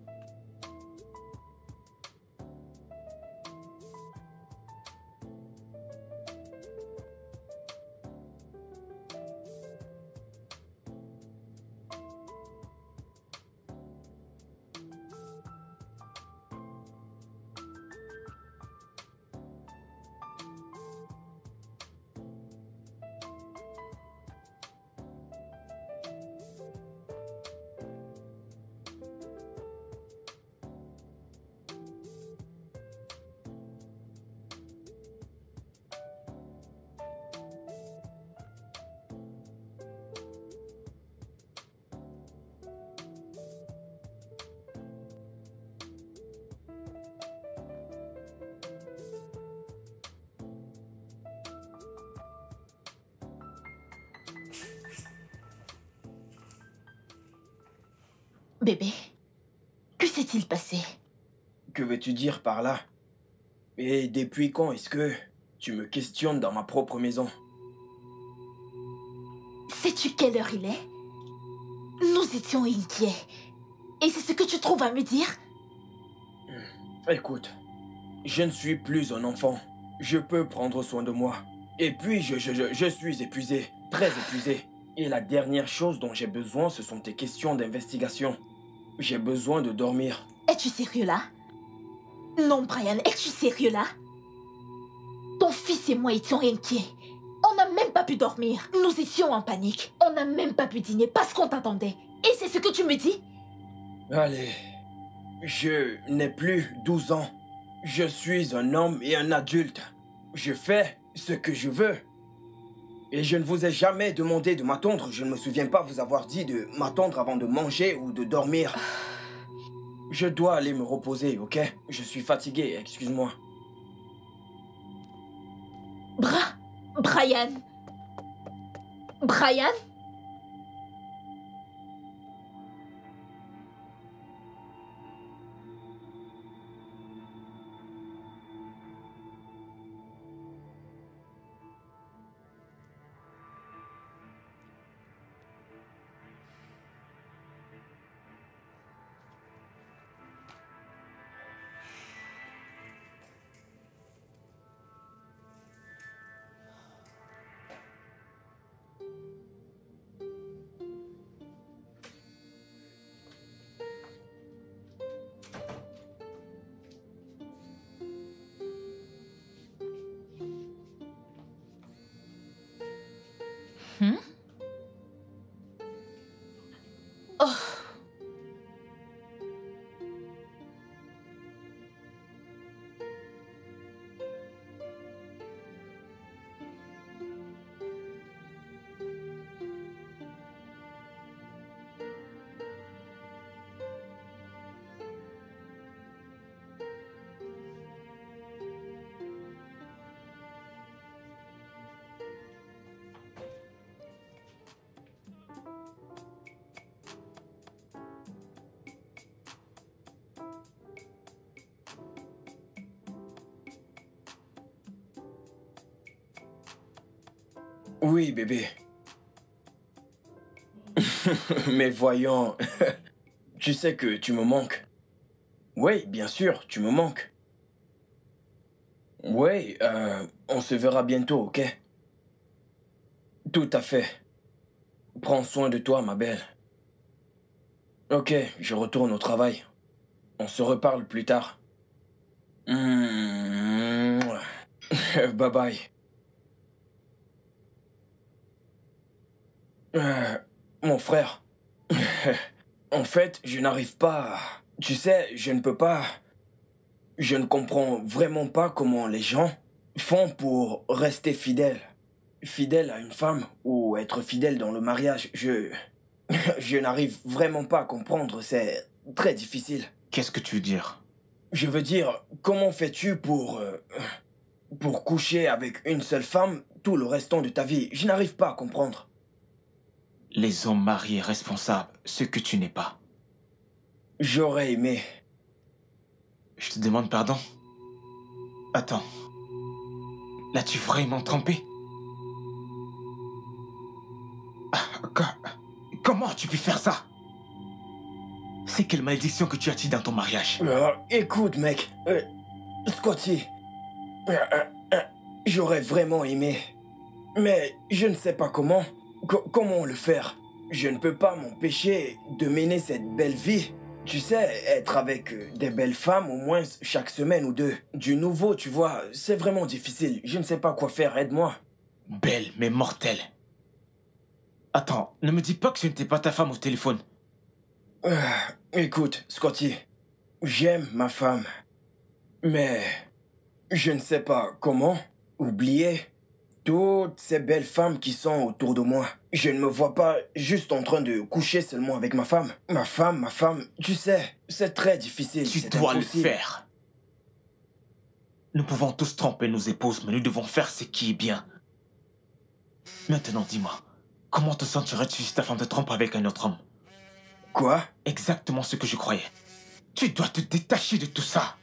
Bébé, que s'est-il passé? Que veux-tu dire par là? Et depuis quand est-ce que tu me questionnes dans ma propre maison? Sais-tu quelle heure il est? Nous étions inquiets. Et c'est ce que tu trouves à me dire? Écoute, je ne suis plus un enfant. Je peux prendre soin de moi. Et puis, je suis épuisé, très épuisé. Et la dernière chose dont j'ai besoin, ce sont tes questions d'investigation. J'ai besoin de dormir. Es-tu sérieux là? Non, Brian, es-tu sérieux là? Ton fils et moi étions inquiets. On n'a même pas pu dormir. Nous étions en panique. On n'a même pas pu dîner parce qu'on t'attendait. Et c'est ce que tu me dis? Allez, je n'ai plus 12 ans. Je suis un homme et un adulte. Je fais ce que je veux. Et je ne vous ai jamais demandé de m'attendre. Je ne me souviens pas vous avoir dit de m'attendre avant de manger ou de dormir. Je dois aller me reposer, ok? Je suis fatigué, excuse-moi. Brian? Brian? Oh. Oui, bébé. Mais voyons, tu sais que tu me manques. Oui, bien sûr, tu me manques. Oui, on se verra bientôt, ok? Tout à fait. Prends soin de toi, ma belle. Ok, je retourne au travail. On se reparle plus tard. Bye bye. Mon frère. En fait, je n'arrive pas. Tu sais, je ne peux pas. Je ne comprends vraiment pas comment les gens font pour rester fidèles. Fidèles à une femme ou être fidèle dans le mariage. Je n'arrive vraiment pas à comprendre. C'est très difficile. Qu'est-ce que tu veux dire? Je veux dire, comment fais-tu pour coucher avec une seule femme tout le restant de ta vie? Je n'arrive pas à comprendre. Les hommes mariés responsables, ce que tu n'es pas. J'aurais aimé. Je te demande pardon. Attends. L'as-tu vraiment trompé? Comment as-tu pu faire ça? C'est quelle malédiction que tu as tirée dans ton mariage? Écoute, mec. Scotty. J'aurais vraiment aimé. Mais je ne sais pas comment. Comment le faire? Je ne peux pas m'empêcher de mener cette belle vie. Tu sais, être avec des belles femmes au moins chaque semaine ou deux. Du nouveau, tu vois, c'est vraiment difficile. Je ne sais pas quoi faire, aide-moi. Belle, mais mortelle. Attends, ne me dis pas que ce n'était pas ta femme au téléphone. Écoute, Scotty, j'aime ma femme. Mais je ne sais pas comment oublier toutes ces belles femmes qui sont autour de moi. Je ne me vois pas juste en train de coucher seulement avec ma femme. Ma femme, tu sais, c'est très difficile. Tu c'est dois impossible. le faire. Nous pouvons tous tromper nos épouses, mais nous devons faire ce qui est bien. Maintenant, dis-moi, comment te sentirais-tu si ta femme te trompe avec un autre homme? Quoi? Exactement ce que je croyais. Tu dois te détacher de tout ça.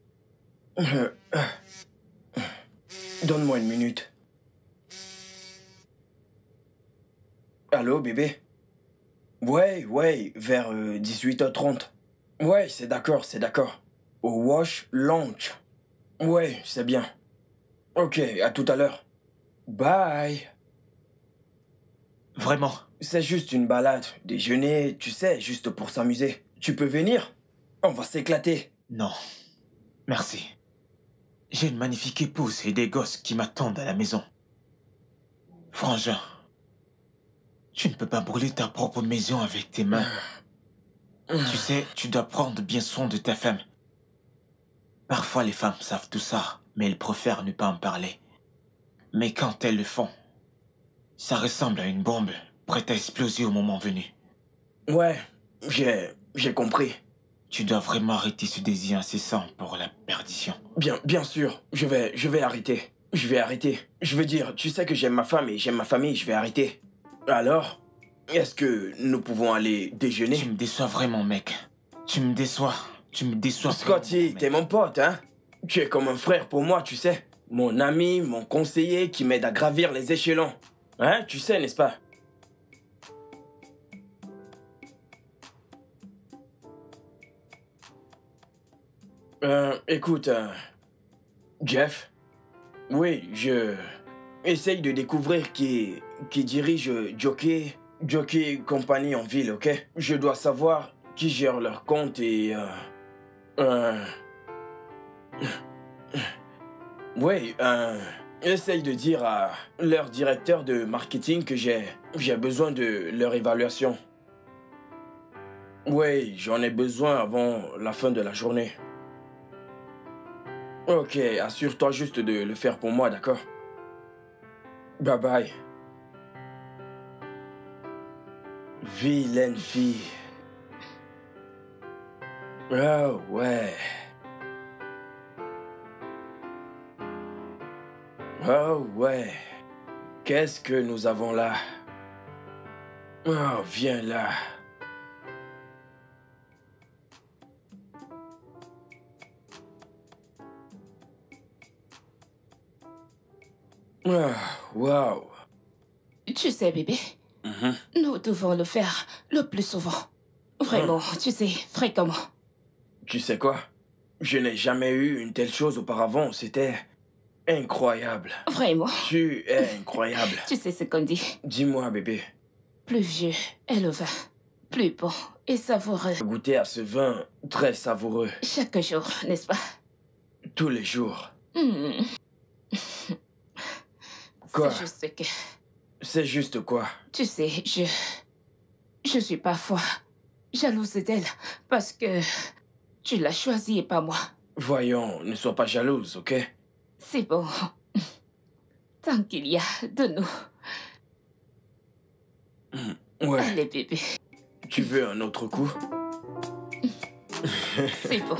Donne-moi une minute. Allô, bébé? Ouais, vers 18h30. Ouais, c'est d'accord. Au Wash Lounge. Ouais, c'est bien. Ok, à tout à l'heure. Bye. Vraiment? C'est juste une balade, déjeuner, tu sais, juste pour s'amuser. Tu peux venir? On va s'éclater. Non. Merci. J'ai une magnifique épouse et des gosses qui m'attendent à la maison. Frangin, tu ne peux pas brûler ta propre maison avec tes mains. Tu sais, tu dois prendre bien soin de ta femme. Parfois, les femmes savent tout ça, mais elles préfèrent ne pas en parler. Mais quand elles le font, ça ressemble à une bombe prête à exploser au moment venu. Ouais, j'ai compris. Tu dois vraiment arrêter ce désir incessant pour la perdition. Bien sûr, je vais arrêter. Je vais arrêter. Je veux dire, tu sais que j'aime ma femme et j'aime ma famille, je vais arrêter. Alors, est-ce que nous pouvons aller déjeuner? Tu me déçois vraiment, mec. Tu me déçois. Scotty, vraiment, t'es mon pote, hein? Tu es comme un frère pour moi, tu sais. Mon ami, mon conseiller qui m'aide à gravir les échelons. Hein, tu sais, n'est-ce pas? Écoute, Jeff. Oui, je essaye de découvrir qui dirige Jockey Company en ville, ok? Je dois savoir qui gère leur compte et oui, essaye de dire à leur directeur de marketing que j'ai besoin de leur évaluation. Oui, j'en ai besoin avant la fin de la journée. Ok, assure-toi juste de le faire pour moi, d'accord? Bye bye. Vilaine fille. Oh ouais. Oh ouais. Qu'est-ce que nous avons là? Oh, viens là. Ah, wow. Tu sais, bébé, Nous devons le faire le plus souvent. Vraiment, tu sais, fréquemment. Tu sais quoi? Je n'ai jamais eu une telle chose auparavant. C'était incroyable. Vraiment. Tu es incroyable. Tu sais ce qu'on dit. Dis-moi, bébé. Plus vieux est le vin, plus bon et savoureux. Goûter à ce vin très savoureux. Chaque jour, n'est-ce pas? Tous les jours. C'est Quoi? juste que... C'est juste quoi? Tu sais, je suis parfois jalouse d'elle parce que tu l'as choisie et pas moi. Voyons, ne sois pas jalouse, ok? C'est bon. Tant qu'il y a de nous. Ouais. Allez, bébé. Tu veux un autre coup? C'est bon.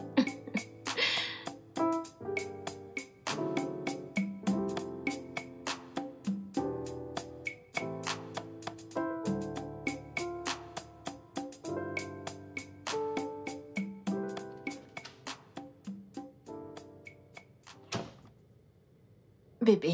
Bébé.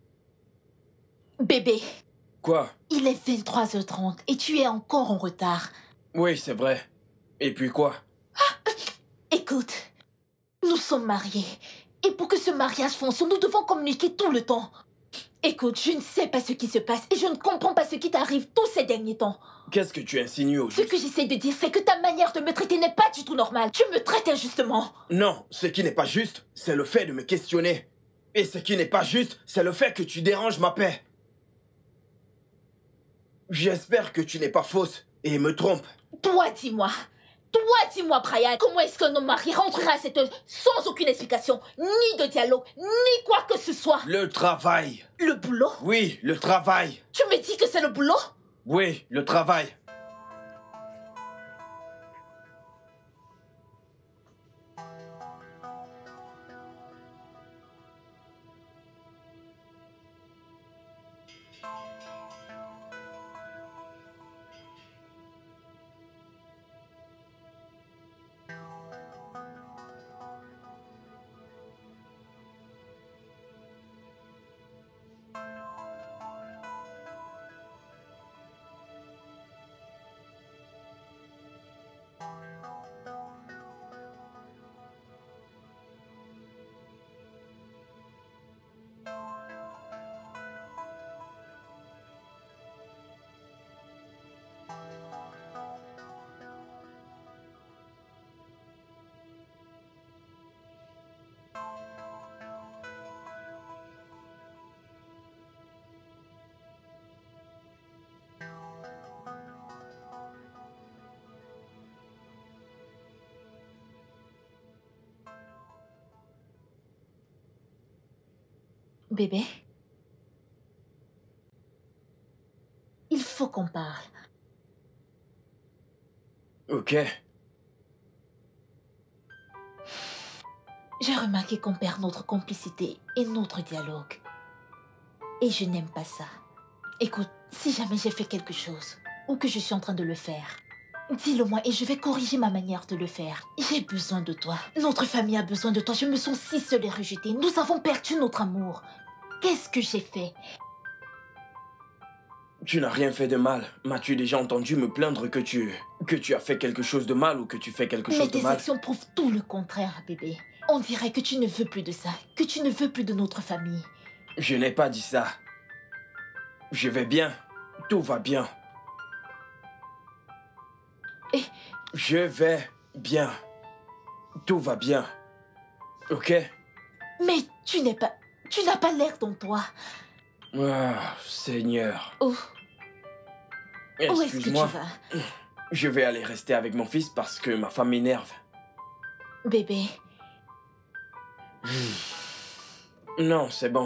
Bébé. Quoi? Il est 23h30 et tu es encore en retard. Oui, c'est vrai. Et puis quoi? Écoute, nous sommes mariés. Et pour que ce mariage fonctionne, nous devons communiquer tout le temps. Écoute, je ne sais pas ce qui se passe et je ne comprends pas ce qui t'arrive tous ces derniers temps. Qu'est-ce que tu insinues au Ce juste? que j'essaie de dire, c'est que ta manière de me traiter n'est pas du tout normale. Tu me traites injustement. Non, ce qui n'est pas juste, c'est le fait de me questionner. Et ce qui n'est pas juste, c'est le fait que tu déranges ma paix. J'espère que tu n'es pas fausse et me trompes. Toi, dis-moi, Brian, comment est-ce qu'un homme marié rentrera à cette heure sans aucune explication, ni de dialogue, ni quoi que ce soit? Le travail. Le boulot? Oui, le travail. Tu me dis que c'est le boulot? Oui, le travail. Bébé? Il faut qu'on parle. Ok. J'ai remarqué qu'on perd notre complicité et notre dialogue. Et je n'aime pas ça. Écoute, si jamais j'ai fait quelque chose, ou que je suis en train de le faire, dis-le-moi et je vais corriger ma manière de le faire. J'ai besoin de toi. Notre famille a besoin de toi. Je me sens si seule et rejetée. Nous avons perdu notre amour. Qu'est-ce que j'ai fait? Tu n'as rien fait de mal. M'as-tu déjà entendu me plaindre que tu as fait quelque chose de mal ou que tu fais quelque chose de Mais tes mal? actions prouvent tout le contraire, bébé. On dirait que tu ne veux plus de ça, que tu ne veux plus de notre famille. Je n'ai pas dit ça. Je vais bien. Tout va bien. Et je vais bien. Tout va bien. Ok? mais tu n'as pas l'air dans toi. Ah, Seigneur. Où est-ce que tu Excuse-moi. vas? Je vais aller rester avec mon fils parce que ma femme m'énerve. Bébé, Non, c'est bon.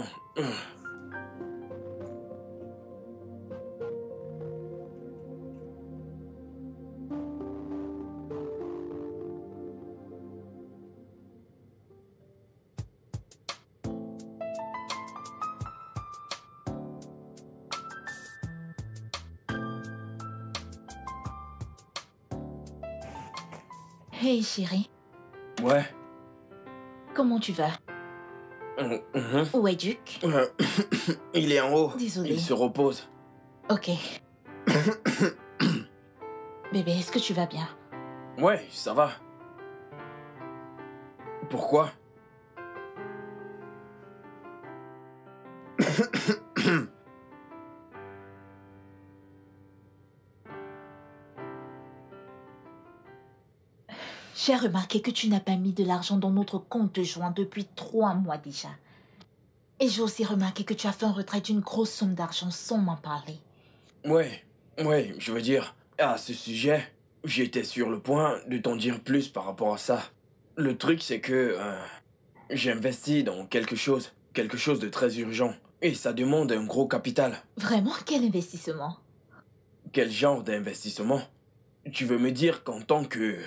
hey chérie, Ouais. comment tu vas? Où est Duke? Il est en haut. Désolée. Il se repose. Ok. Bébé, est-ce que tu vas bien? Ouais, ça va. Pourquoi? J'ai remarqué que tu n'as pas mis de l'argent dans notre compte de joint depuis 3 mois déjà. Et j'ai aussi remarqué que tu as fait un retrait d'une grosse somme d'argent sans m'en parler. Ouais, je veux dire, à ce sujet, j'étais sur le point de t'en dire plus par rapport à ça. Le truc, c'est que j'ai investi dans quelque chose de très urgent. Et ça demande un gros capital. Vraiment, quel investissement? Quel genre d'investissement? Tu veux me dire qu'en tant que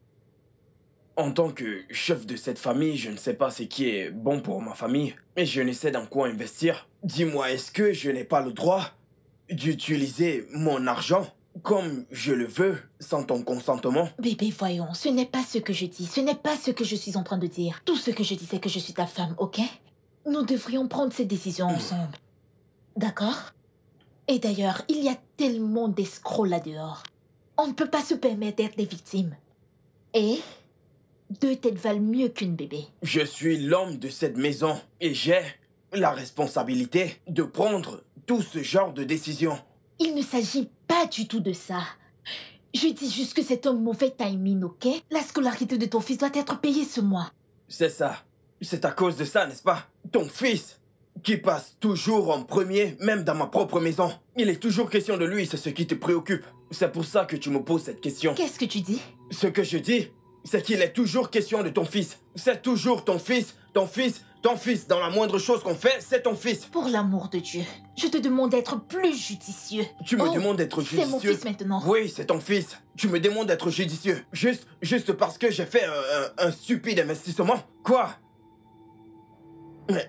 chef de cette famille, je ne sais pas ce qui est bon pour ma famille, et je ne sais dans quoi investir. Dis-moi, est-ce que je n'ai pas le droit d'utiliser mon argent comme je le veux, sans ton consentement? Bébé, voyons, ce n'est pas ce que je dis, ce n'est pas ce que je suis en train de dire. Tout ce que je dis, c'est que je suis ta femme, ok? Nous devrions prendre ces décisions ensemble. D'accord? Et d'ailleurs, il y a tellement d'escrocs là dehors. On ne peut pas se permettre d'être des victimes. Et 2 têtes valent mieux qu'une bébé. Je suis l'homme de cette maison et j'ai la responsabilité de prendre tout ce genre de décisions. Il ne s'agit pas du tout de ça. Je dis juste que c'est un mauvais timing, ok? La scolarité de ton fils doit être payée ce mois. C'est ça. C'est à cause de ça, n'est-ce pas? Ton fils, qui passe toujours en premier, même dans ma propre maison. Il est toujours question de lui, c'est ce qui te préoccupe. C'est pour ça que tu me poses cette question. Qu'est-ce que tu dis? Ce que je dis, c'est qu'il est toujours question de ton fils. C'est toujours ton fils, ton fils, ton fils. Dans la moindre chose qu'on fait, c'est ton fils. Pour l'amour de Dieu, je te demande d'être plus judicieux. Tu me demandes d'être judicieux? C'est mon fils maintenant. Oui, c'est ton fils. Tu me demandes d'être judicieux. Juste parce que j'ai fait un stupide investissement? Quoi? Mais...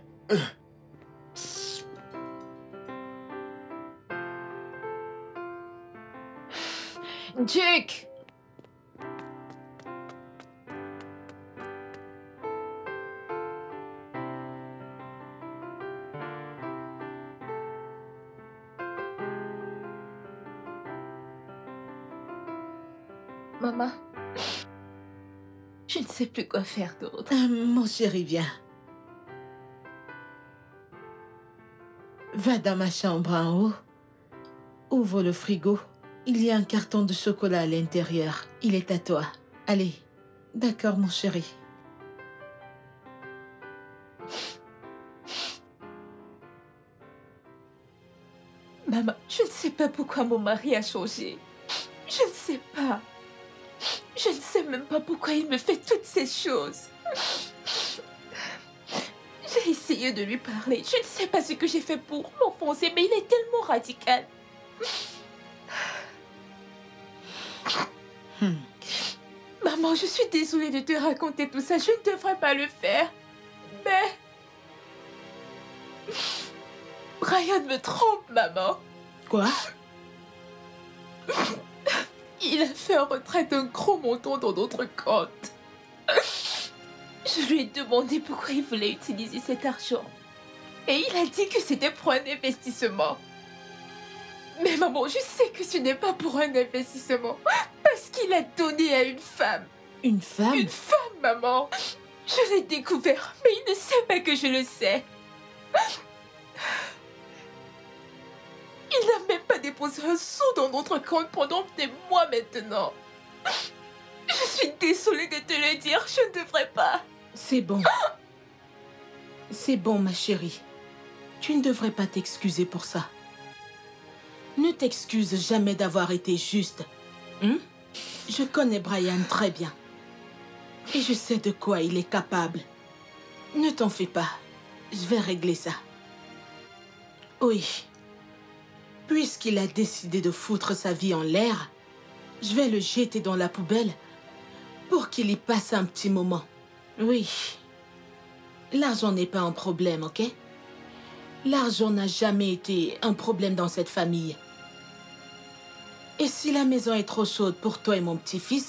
Duke! Maman, je ne sais plus quoi faire d'autre. Mon chéri, viens. Va dans ma chambre en haut. Ouvre le frigo. Il y a un carton de chocolat à l'intérieur. Il est à toi. Allez. D'accord, mon chéri. Maman, je ne sais pas pourquoi mon mari a changé. Je ne sais pas. Je ne sais même pas pourquoi il me fait toutes ces choses. J'ai essayé de lui parler. Je ne sais pas ce que j'ai fait pour m'enfoncer, mais il est tellement radical. Maman, je suis désolée de te raconter tout ça. Je ne devrais pas le faire. Mais... Brian me trompe, maman. Quoi? Il a fait un retrait d'un gros montant dans notre compte. Je lui ai demandé pourquoi il voulait utiliser cet argent. Et il a dit que c'était pour un investissement. Mais maman, je sais que ce n'est pas pour un investissement. Parce qu'il a donné à une femme. Une femme? Une femme, maman. Je l'ai découvert, mais il ne sait pas que je le sais. Il n'a même pas déposé un sou dans notre compte pendant des mois maintenant. Je suis désolée de te le dire, je ne devrais pas. C'est bon. C'est bon, ma chérie. Tu ne devrais pas t'excuser pour ça. Ne t'excuse jamais d'avoir été juste. Je connais Brian très bien. Et je sais de quoi il est capable. Ne t'en fais pas. Je vais régler ça. Oui. Puisqu'il a décidé de foutre sa vie en l'air, je vais le jeter dans la poubelle pour qu'il y passe un petit moment. Oui. L'argent n'est pas un problème, ok? L'argent n'a jamais été un problème dans cette famille. Et si la maison est trop chaude pour toi et mon petit-fils,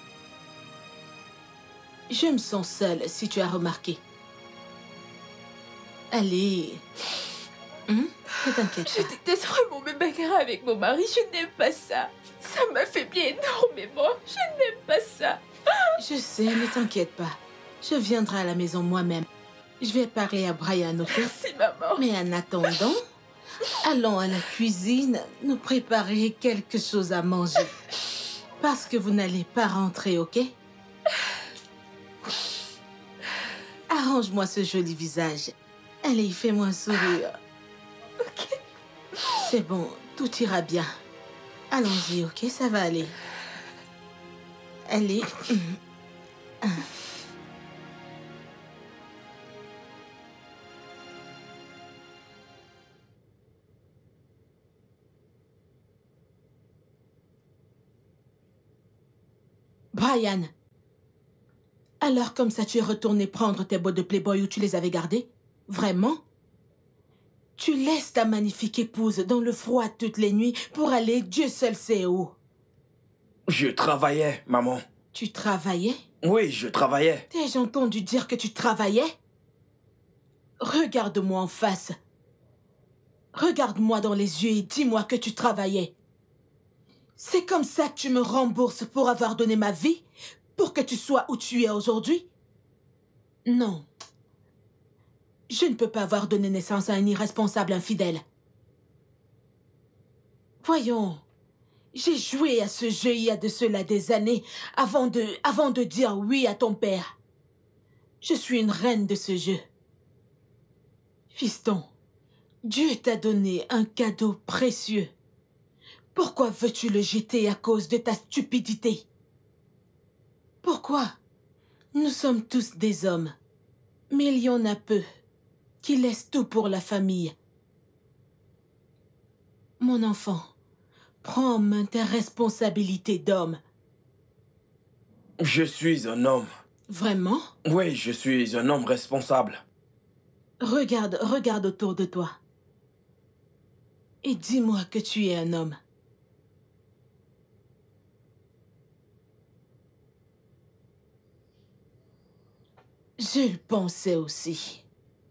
je me sens seule, si tu as remarqué. Allez. Ne t'inquiète Je pas. déteste vraiment me bagarrer avec mon mari. Je n'aime pas ça. Ça m'affaiblit énormément. Je n'aime pas ça. Je sais, ne t'inquiète pas. Je viendrai à la maison moi-même. Je vais parler à Brian, ok? Merci, maman. Mais en attendant, allons à la cuisine nous préparer quelque chose à manger. Parce que vous n'allez pas rentrer, ok? Arrange-moi ce joli visage. Allez, fais-moi un sourire. Ok. C'est bon, tout ira bien. Allons-y, ok? Ça va aller. Allez. Brian. Alors comme ça, tu es retourné prendre tes bottes de Playboy où tu les avais gardées? Vraiment? Tu laisses ta magnifique épouse dans le froid toutes les nuits pour aller Dieu seul sait où. Je travaillais, maman. Tu travaillais? Oui, je travaillais. T'ai-je entendu dire que tu travaillais? Regarde-moi en face. Regarde-moi dans les yeux et dis-moi que tu travaillais. C'est comme ça que tu me rembourses pour avoir donné ma vie? Pour que tu sois où tu es aujourd'hui? Non. Je ne peux pas avoir donné naissance à un irresponsable infidèle. Voyons. J'ai joué à ce jeu il y a de cela des années avant de dire oui à ton père. Je suis une reine de ce jeu. Fiston, Dieu t'a donné un cadeau précieux. Pourquoi veux-tu le jeter à cause de ta stupidité? Pourquoi? Nous sommes tous des hommes, mais il y en a peu qui laissent tout pour la famille. Mon enfant, prends en main tes responsabilités d'homme. Je suis un homme. Vraiment? Oui, je suis un homme responsable. Regarde autour de toi. Et dis-moi que tu es un homme. Je le pensais aussi.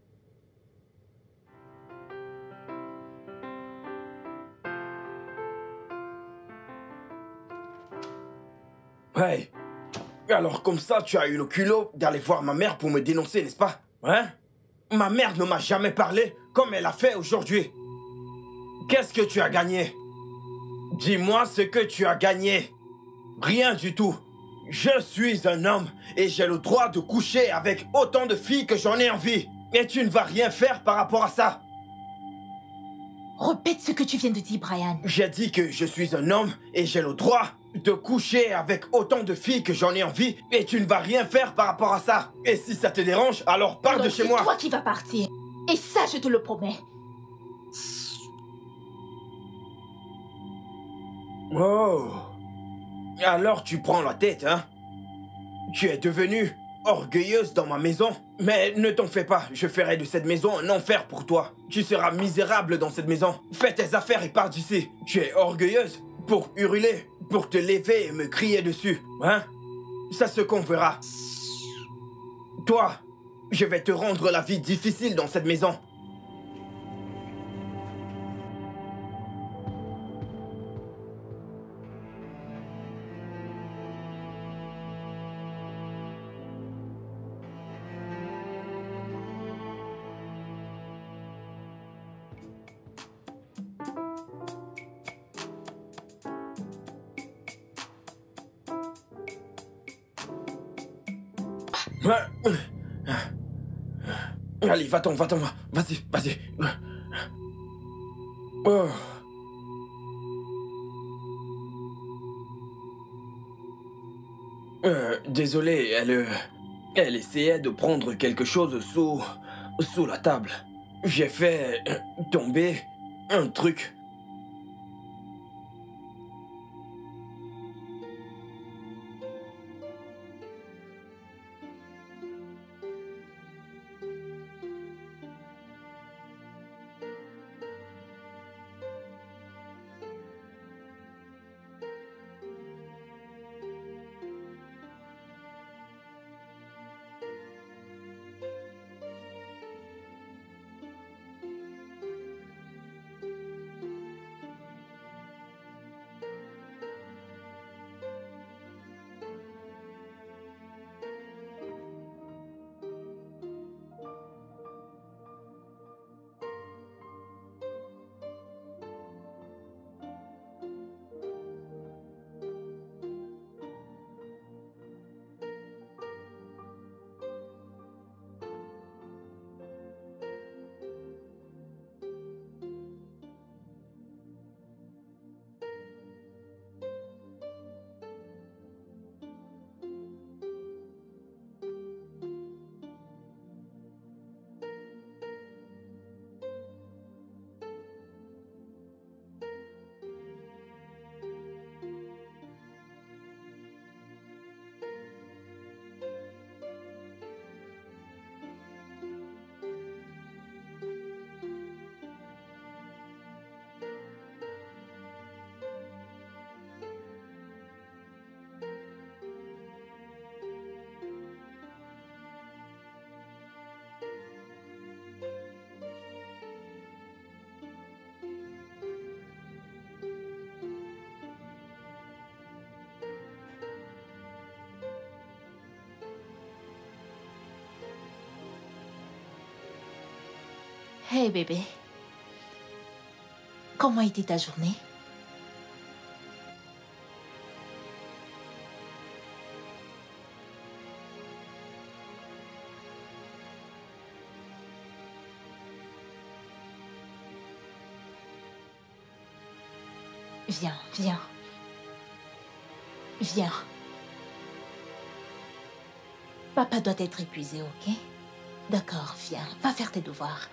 Hey, alors comme ça, tu as eu le culot d'aller voir ma mère pour me dénoncer, n'est-ce pas? Hein? Ma mère ne m'a jamais parlé comme elle a fait aujourd'hui. Qu'est-ce que tu as gagné? Dis-moi ce que tu as gagné. Rien du tout. Je suis un homme et j'ai le droit de coucher avec autant de filles que j'en ai envie. Et tu ne vas rien faire par rapport à ça. Répète ce que tu viens de dire, Brian. J'ai dit que je suis un homme et j'ai le droit de coucher avec autant de filles que j'en ai envie et tu ne vas rien faire par rapport à ça. Et si ça te dérange, alors pars de chez moi. C'est toi qui vas partir. Et ça, je te le promets. Oh. Alors tu prends la tête, hein? Tu es devenue orgueilleuse dans ma maison. Mais ne t'en fais pas, je ferai de cette maison un enfer pour toi. Tu seras misérable dans cette maison. Fais tes affaires et pars d'ici. Tu es orgueilleuse pour hurler, pour te lever et me crier dessus, hein? Ça se qu'on verra. Toi, je vais te rendre la vie difficile dans cette maison. Allez, va-t'en, vas-y, vas-y. Oh. Désolé, elle essayait de prendre quelque chose sous la table. J'ai fait tomber un truc. Hey bébé. Comment était ta journée? Viens, viens. Viens. Papa doit être épuisé, ok? D'accord, viens. Va faire tes devoirs.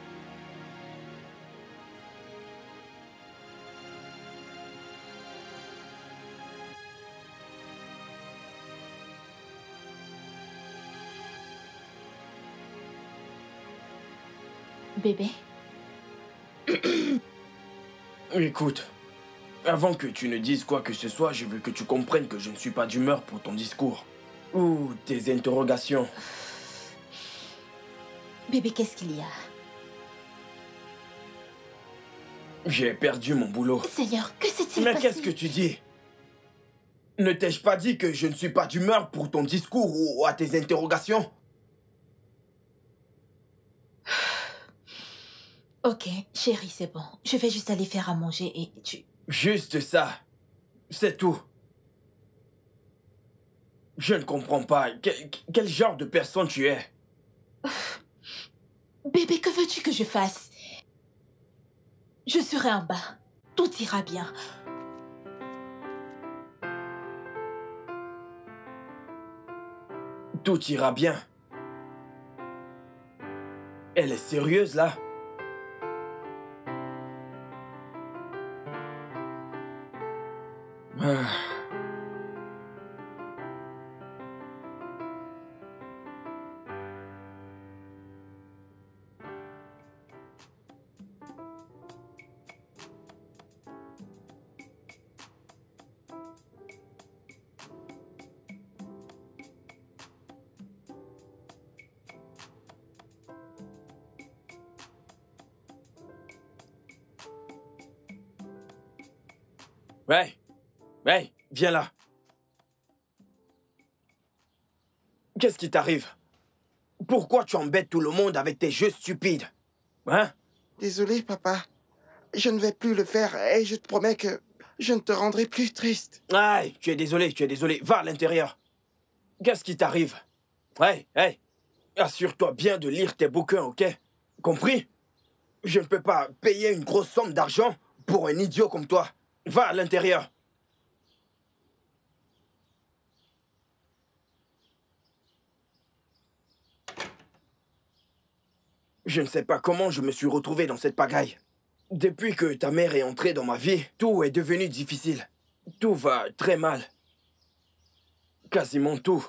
Bébé? Écoute, avant que tu ne dises quoi que ce soit, je veux que tu comprennes que je ne suis pas d'humeur pour ton discours. Ou tes interrogations. Bébé, qu'est-ce qu'il y a? J'ai perdu mon boulot. Seigneur, que s'est-il Mais passé? qu'est-ce que tu dis? Ne t'ai-je pas dit que je ne suis pas d'humeur pour ton discours ou à tes interrogations? Ok, chérie, c'est bon. Je vais juste aller faire à manger et tu... Juste ça. C'est tout. Je ne comprends pas. Quel genre de personne tu es? Bébé, que veux-tu que je fasse? Je serai en bas. Tout ira bien. Tout ira bien. Elle est sérieuse, là? Ah. Ouais, ouais, viens là. Qu'est-ce qui t'arrive? Pourquoi tu embêtes tout le monde avec tes jeux stupides? Hein? Désolé, papa. Je ne vais plus le faire et je te promets que je ne te rendrai plus triste. Aïe, tu es désolé, tu es désolé. Va à l'intérieur. Qu'est-ce qui t'arrive? Ouais, hey, assure-toi bien de lire tes bouquins, ok? Compris? Je ne peux pas payer une grosse somme d'argent pour un idiot comme toi. Va à l'intérieur. Je ne sais pas comment je me suis retrouvé dans cette pagaille. Depuis que ta mère est entrée dans ma vie, tout est devenu difficile. Tout va très mal. Quasiment tout.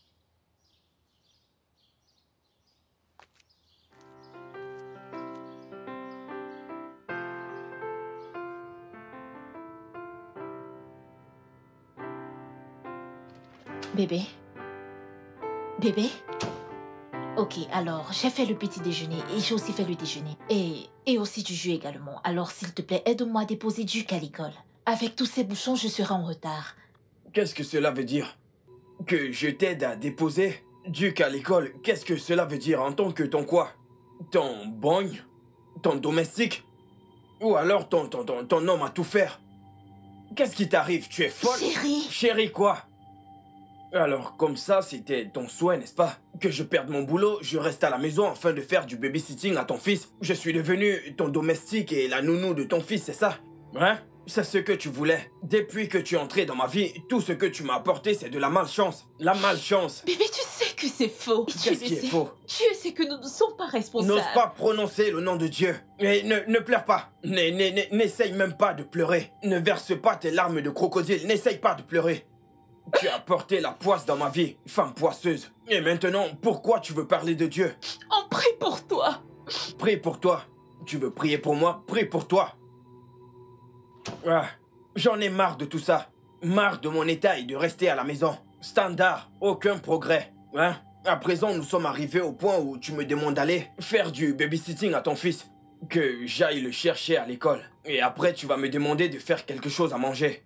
Bébé? Bébé? Ok, alors, j'ai fait le petit déjeuner et j'ai aussi fait le déjeuner. Et aussi du jus également. Alors, s'il te plaît, aide-moi à déposer Duc à l'école. Avec tous ces bouchons, je serai en retard. Qu'est-ce que cela veut dire? Que je t'aide à déposer Duc à l'école? Qu'est-ce que cela veut dire en tant que ton quoi? Ton bogne? Ton domestique? Ou alors ton homme à tout faire? Qu'est-ce qui t'arrive? Tu es folle? Chérie! Chérie quoi? Alors, comme ça, c'était ton souhait, n'est-ce pas? Que je perde mon boulot, je reste à la maison afin de faire du babysitting à ton fils. Je suis devenu ton domestique et la nounou de ton fils, c'est ça? Hein? C'est ce que tu voulais. Depuis que tu es entré dans ma vie, tout ce que tu m'as apporté, c'est de la malchance. La malchance. Bébé, tu sais que c'est faux. Qu'est-ce qui est faux? Dieu sait que nous ne sommes pas responsables. N'ose pas prononcer le nom de Dieu. Et ne pleure pas. N'essaye même pas de pleurer. Ne verse pas tes larmes de crocodile. N'essaye pas de pleurer. Tu as porté la poisse dans ma vie, femme poisseuse. Et maintenant, pourquoi tu veux parler de Dieu? On prie pour toi. Prie pour toi. Tu veux prier pour moi? Prie pour toi. Ah, j'en ai marre de tout ça. Marre de mon état et de rester à la maison. Standard, aucun progrès. Hein? À présent, nous sommes arrivés au point où tu me demandes d'aller faire du babysitting à ton fils. Que j'aille le chercher à l'école. Et après, tu vas me demander de faire quelque chose à manger.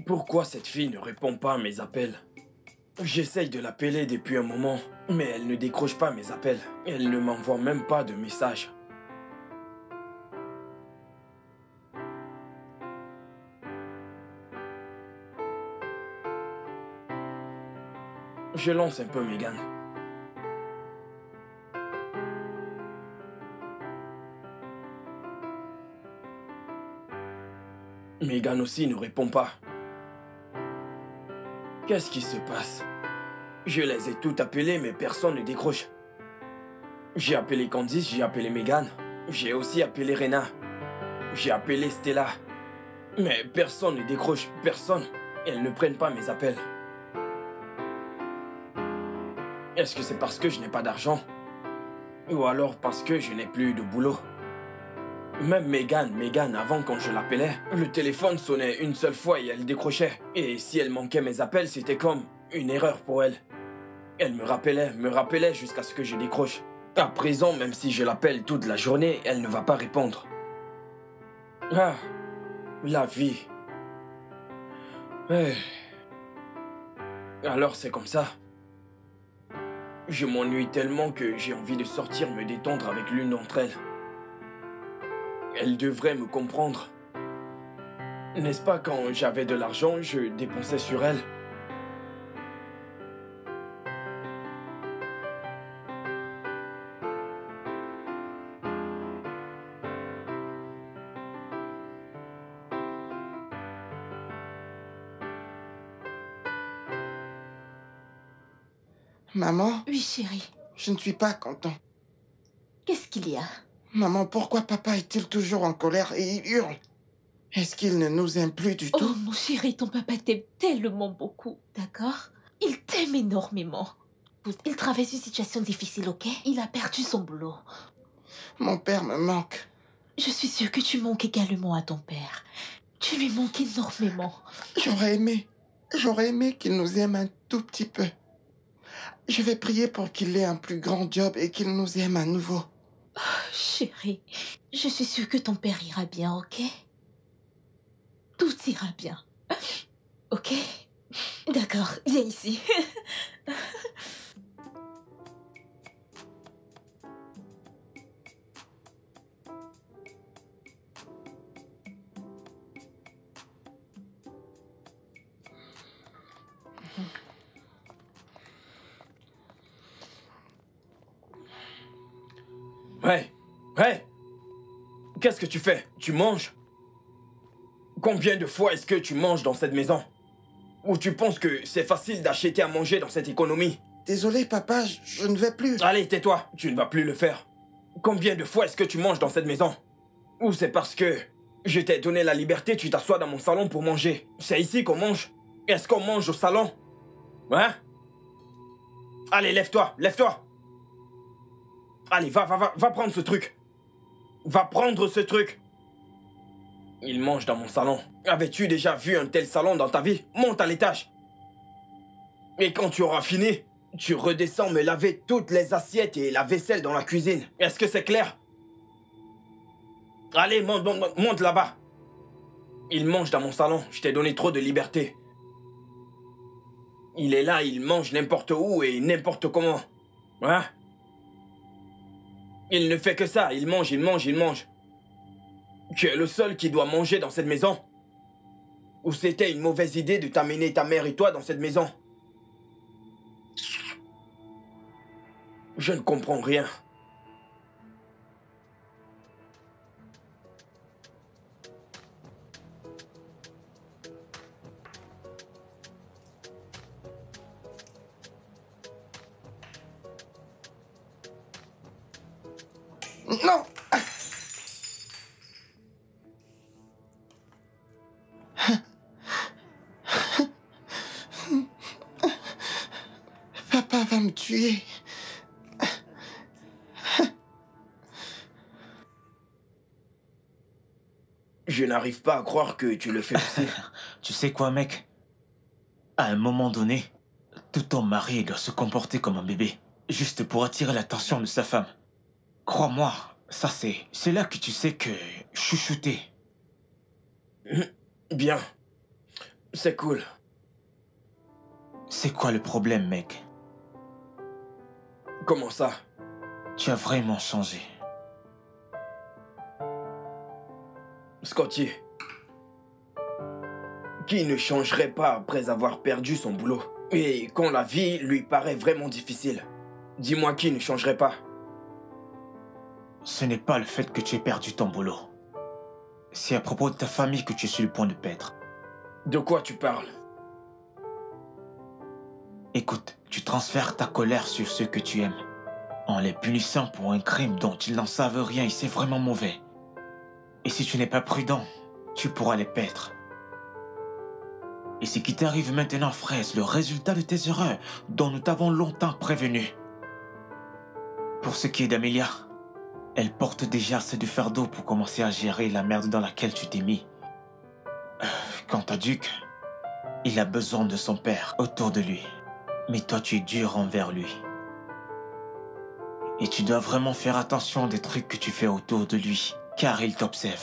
Pourquoi cette fille ne répond pas à mes appels? J'essaye de l'appeler depuis un moment, mais elle ne décroche pas mes appels. Elle ne m'envoie même pas de message. Je lance un peu Megan. Megan aussi ne répond pas. Qu'est-ce qui se passe? Je les ai toutes appelées, mais personne ne décroche. J'ai appelé Candice, j'ai appelé Megan. J'ai aussi appelé Rena. J'ai appelé Stella. Mais personne ne décroche, personne. Elles ne prennent pas mes appels. Est-ce que c'est parce que je n'ai pas d'argent? Ou alors parce que je n'ai plus de boulot? Même Megan, avant quand je l'appelais, le téléphone sonnait une seule fois et elle décrochait. Et si elle manquait mes appels, c'était comme une erreur pour elle. Elle me rappelait jusqu'à ce que je décroche. À présent, même si je l'appelle toute la journée, elle ne va pas répondre. Ah, la vie. Alors c'est comme ça. Je m'ennuie tellement que j'ai envie de sortir me détendre avec l'une d'entre elles. Elle devrait me comprendre. N'est-ce pas, quand j'avais de l'argent, je dépensais sur elle. Maman, Oui, chérie. je ne suis pas content. Qu'est-ce qu'il y a? Maman, pourquoi papa est-il toujours en colère et il hurle? Est-ce qu'il ne nous aime plus du Oh, tout? mon chéri, ton papa t'aime tellement beaucoup, d'accord? Il t'aime énormément. Écoute, il traverse une situation difficile, ok? Il a perdu son boulot. Mon père me manque. Je suis sûre que tu manques également à ton père. Tu lui manques énormément. J'aurais aimé qu'il nous aime un tout petit peu. Je vais prier pour qu'il ait un plus grand job et qu'il nous aime à nouveau. Chérie, je suis sûre que ton père ira bien, ok? Tout ira bien. Ok? D'accord, viens ici. Hey! Qu'est-ce que tu fais? Tu manges? Combien de fois est-ce que tu manges dans cette maison? Ou tu penses que c'est facile d'acheter à manger dans cette économie? Désolé, papa, je ne vais plus. Allez, tais-toi, tu ne vas plus le faire. Combien de fois est-ce que tu manges dans cette maison? Ou c'est parce que je t'ai donné la liberté, tu t'assois dans mon salon pour manger? C'est ici qu'on mange? Est-ce qu'on mange au salon? Hein? Allez, lève-toi, lève-toi! Allez, va prendre ce truc. Va prendre ce truc. Il mange dans mon salon. Avais-tu déjà vu un tel salon dans ta vie? Monte à l'étage. Et quand tu auras fini, tu redescends me laver toutes les assiettes et la vaisselle dans la cuisine. Est-ce que c'est clair? Allez, monte là-bas. Il mange dans mon salon. Je t'ai donné trop de liberté. Il est là, il mange n'importe où et n'importe comment. Hein? Il ne fait que ça, il mange. Tu es le seul qui doit manger dans cette maison? Ou c'était une mauvaise idée de t'amener ta mère et toi dans cette maison? Je ne comprends rien. Non! Papa va me tuer. Je n'arrive pas à croire que tu le fais aussi. Tu sais quoi, mec? À un moment donné, tout homme marié doit se comporter comme un bébé, juste pour attirer l'attention de sa femme. Crois-moi, ça c'est là que tu sais que chouchouter. Bien. C'est cool. C'est quoi le problème, mec? Comment ça? Tu as vraiment changé. Scotty. Qui ne changerait pas après avoir perdu son boulot? Et quand la vie lui paraît vraiment difficile? Dis-moi qui ne changerait pas? Ce n'est pas le fait que tu aies perdu ton boulot. C'est à propos de ta famille que tu es sur le point de perdre. De quoi tu parles? Écoute, tu transfères ta colère sur ceux que tu aimes, en les punissant pour un crime dont ils n'en savent rien et c'est vraiment mauvais. Et si tu n'es pas prudent, tu pourras les perdre. Et ce qui t'arrive maintenant, frère, c'est le résultat de tes erreurs dont nous t'avons longtemps prévenu. Pour ce qui est d'Amelia, elle porte déjà assez de fardeau pour commencer à gérer la merde dans laquelle tu t'es mis. Quant à Duke, il a besoin de son père autour de lui. Mais toi, tu es dur envers lui. Et tu dois vraiment faire attention des trucs que tu fais autour de lui, car il t'observe.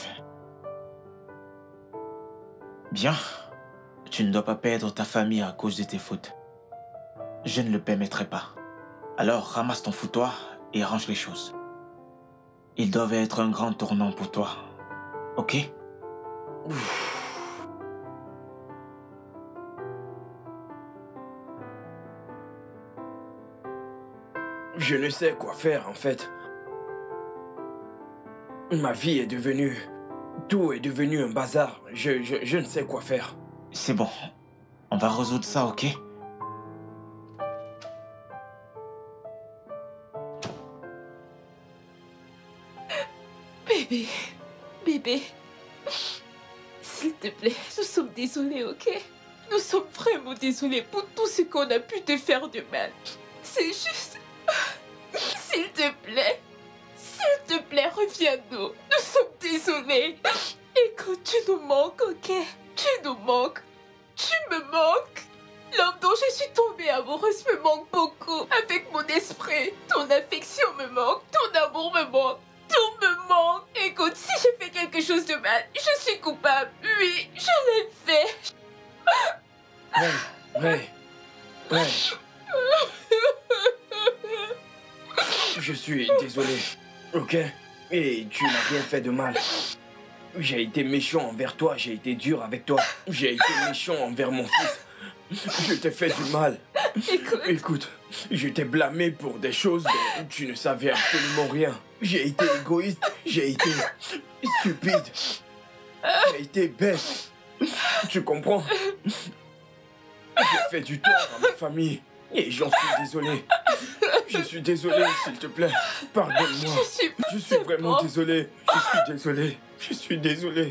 Bien, tu ne dois pas perdre ta famille à cause de tes fautes. Je ne le permettrai pas. Alors ramasse ton foutoir et range les choses. Ils doivent être un grand tournant pour toi. Ok? Je ne sais quoi faire en fait. Ma vie est devenue... Tout est devenu un bazar. Je ne sais quoi faire. C'est bon. On va résoudre ça, ok? Bébé, bébé, s'il te plaît, nous sommes désolés, ok? Nous sommes vraiment désolés pour tout ce qu'on a pu te faire de mal. C'est juste... S'il te plaît, reviens-nous. Nous sommes désolés. Écoute, tu nous manques, ok? Tu nous manques. Tu me manques. L'homme dont je suis tombée amoureuse me manque beaucoup. Avec mon esprit, ton affection me manque, ton amour me manque. Tout me manque. Écoute, si j'ai fait quelque chose de mal, je suis coupable. Oui, je l'ai fait. Ouais. Je suis désolé, ok? Et tu n'as rien fait de mal. J'ai été méchant envers toi, j'ai été dur avec toi. J'ai été méchant envers mon fils. Je t'ai fait du mal. Écoute, je t'ai blâmé pour des choses dont tu ne savais absolument rien. J'ai été égoïste, j'ai été stupide, j'ai été bête. Tu comprends? J'ai fait du tort à ma famille et j'en suis désolé. Je suis désolé, s'il te plaît. Pardonne-moi. Je suis vraiment désolé. Je suis désolé.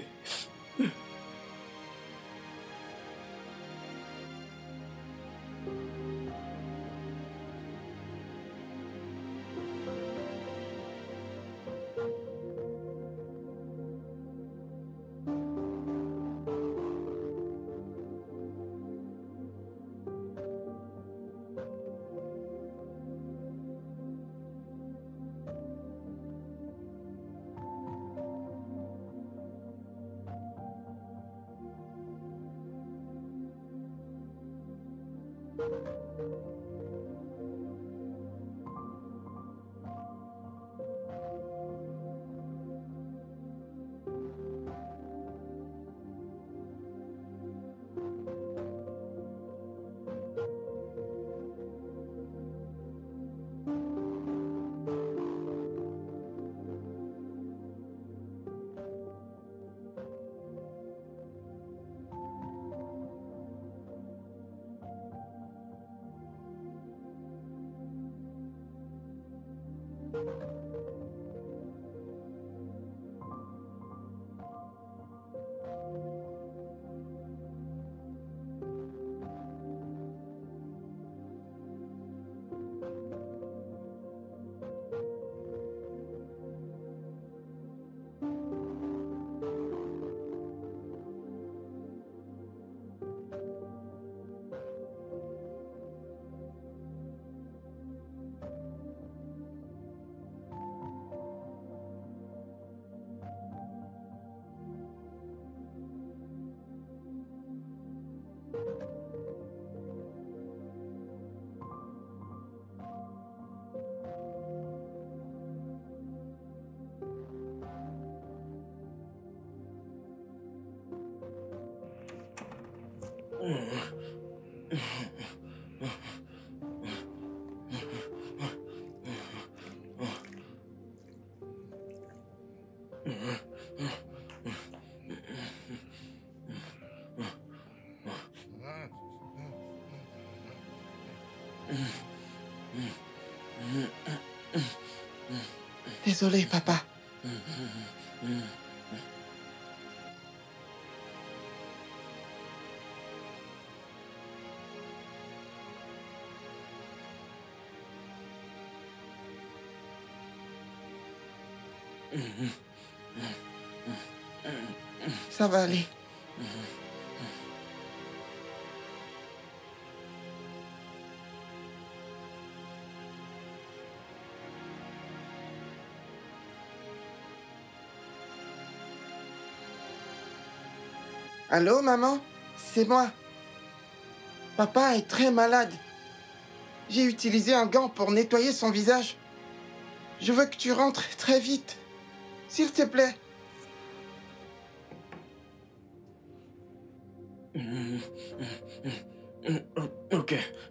Désolé, papa. Ça va aller. Allô, maman? C'est moi. Papa est très malade. J'ai utilisé un gant pour nettoyer son visage. Je veux que tu rentres très vite. S'il te plaît. Ok.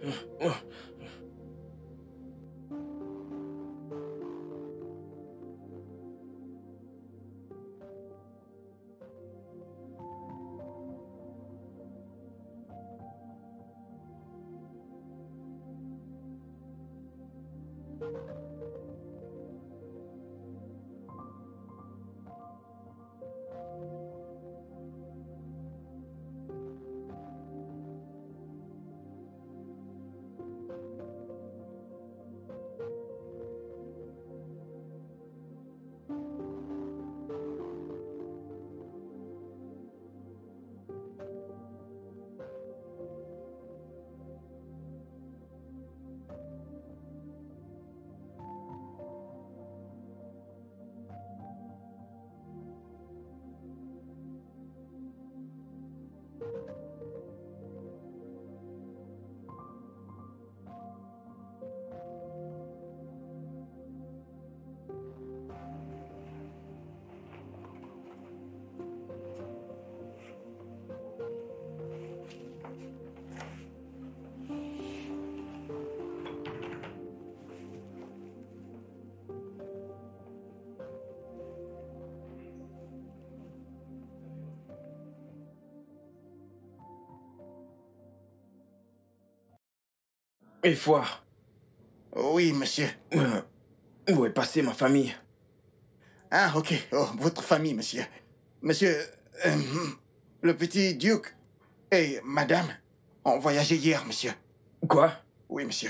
Et Foire, Oui, monsieur. où est passée ma famille? Ah, ok. Oh, votre famille, monsieur. Monsieur, euh, le petit Duke et madame ont voyagé hier, monsieur. Quoi? Oui, monsieur.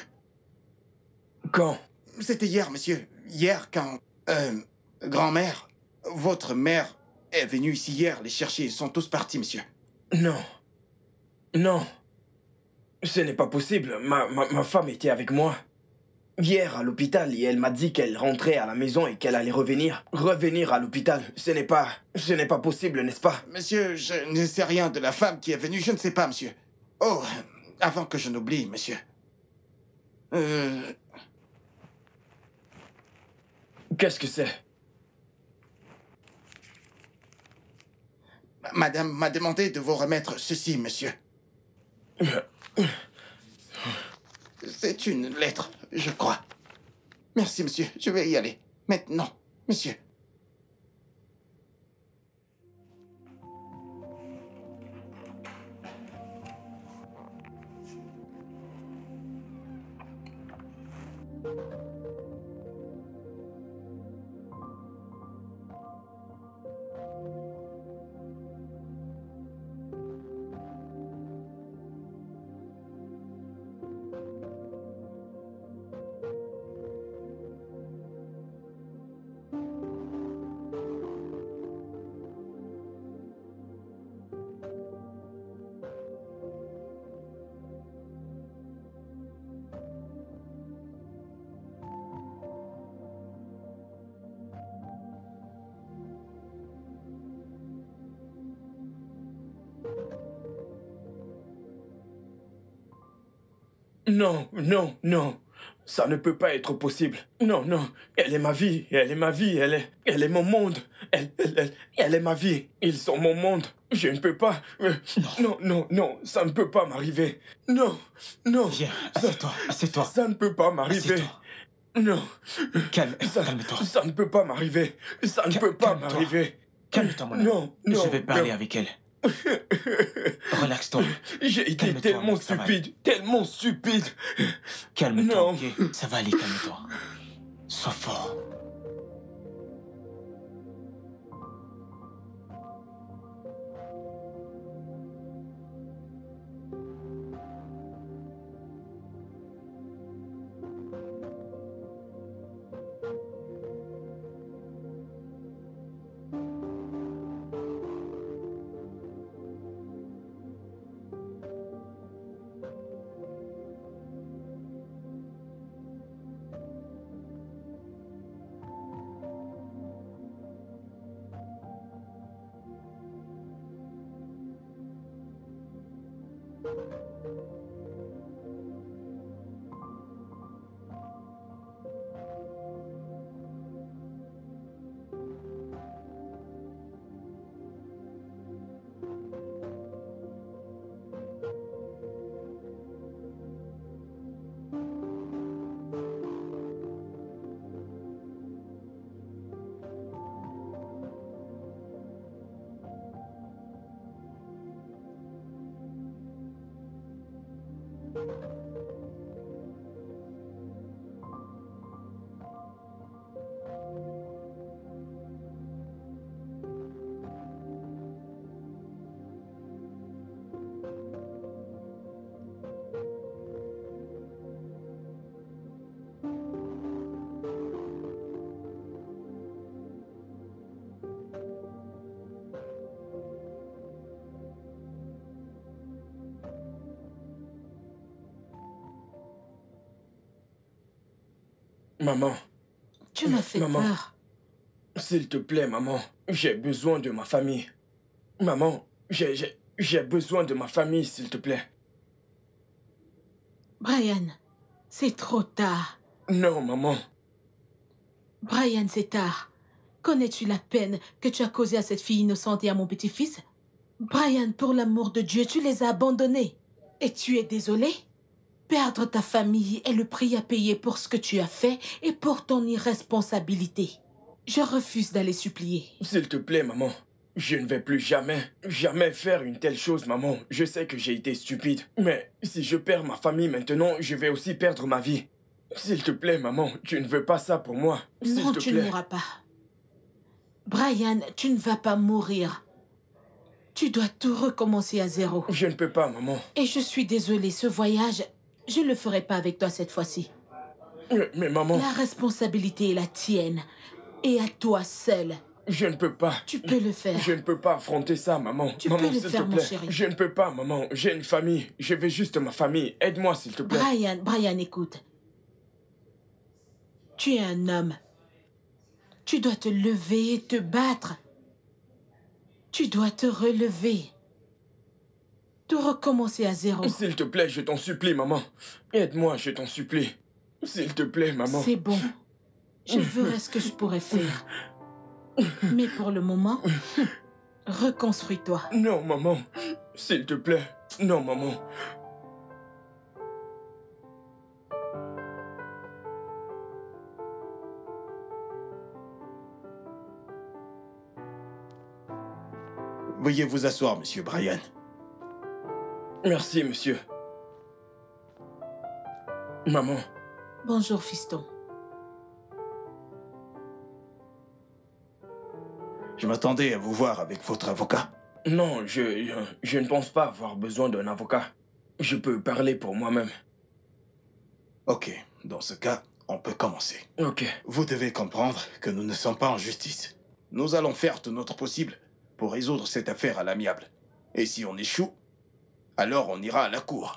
Quand? C'était hier, monsieur. Hier, quand... grand-mère, votre mère est venue ici hier les chercher. Ils sont tous partis, monsieur. Non. Non. Ce n'est pas possible. Ma femme était avec moi. Hier, à l'hôpital, et elle m'a dit qu'elle rentrait à la maison et qu'elle allait revenir. Revenir à l'hôpital, ce n'est pas possible, n'est-ce pas? Monsieur, je ne sais rien de la femme qui est venue. Je ne sais pas, monsieur. Oh, avant que je n'oublie, monsieur. Qu'est-ce que c'est? Madame m'a demandé de vous remettre ceci, monsieur. C'est une lettre, je crois. Merci, monsieur. Je vais y aller. Maintenant, monsieur. Non, non, non. Ça ne peut pas être possible. Non, non. Elle est ma vie. Elle est ma vie. Elle est mon monde. Elle est ma vie. Ils sont mon monde. Je ne peux pas. Non, non, non. Ça ne peut pas m'arriver. Non, non. Viens, assieds-toi, assieds-toi. Ça ne peut pas m'arriver. Assieds-toi. Non. Calme-toi. Ça ne peut pas m'arriver. Ça ne peut pas m'arriver. Calme-toi, mon ami. Non, non. Je vais parler non. avec elle. Relaxe-toi. J'ai été tellement stupide. Tellement stupide. Calme-toi, Non. ok? Ça va aller, calme-toi. Sois fort. Maman. Tu m'as fait Maman. peur. S'il te plaît, maman. J'ai besoin de ma famille. Maman, j'ai besoin de ma famille, s'il te plaît. Brian, c'est trop tard. Non, maman. Brian, c'est tard. Connais-tu la peine que tu as causée à cette fille innocente et à mon petit-fils? Brian, pour l'amour de Dieu, tu les as abandonnés. Et tu es désolé? Perdre ta famille est le prix à payer pour ce que tu as fait et pour ton irresponsabilité. Je refuse d'aller supplier. S'il te plaît, maman. Je ne vais plus jamais faire une telle chose, maman. Je sais que j'ai été stupide. Mais si je perds ma famille maintenant, je vais aussi perdre ma vie. S'il te plaît, maman, tu ne veux pas ça pour moi. Non, tu ne mourras pas. Brian, tu ne vas pas mourir. Tu dois tout recommencer à zéro. Je ne peux pas, maman. Et je suis désolée, ce voyage, je ne le ferai pas avec toi cette fois-ci. Mais maman... La responsabilité est la tienne. Et à toi seul. Je ne peux pas. Tu peux le faire. Je ne peux pas affronter ça, maman. Tu maman, peux le faire, mon chéri. Je ne peux pas, maman. J'ai une famille. Je veux juste ma famille. Aide-moi, s'il te plaît. Brian, écoute. Tu es un homme. Tu dois te lever et te battre. Tu dois te relever. Tout recommencer à zéro. S'il te plaît, je t'en supplie, maman. Aide-moi, je t'en supplie. S'il te plaît, maman. C'est bon. Je ferai ce que je pourrais faire. Mais pour le moment, reconstruis-toi. Non, maman. S'il te plaît. Non, maman. Veuillez vous asseoir, monsieur Brian. Merci, monsieur. Maman. Bonjour, fiston. Je m'attendais à vous voir avec votre avocat. Non, je ne pense pas avoir besoin d'un avocat. Je peux parler pour moi-même. Ok, dans ce cas, on peut commencer. Ok. Vous devez comprendre que nous ne sommes pas en justice. Nous allons faire tout notre possible pour résoudre cette affaire à l'amiable. Et si on échoue, alors on ira à la cour.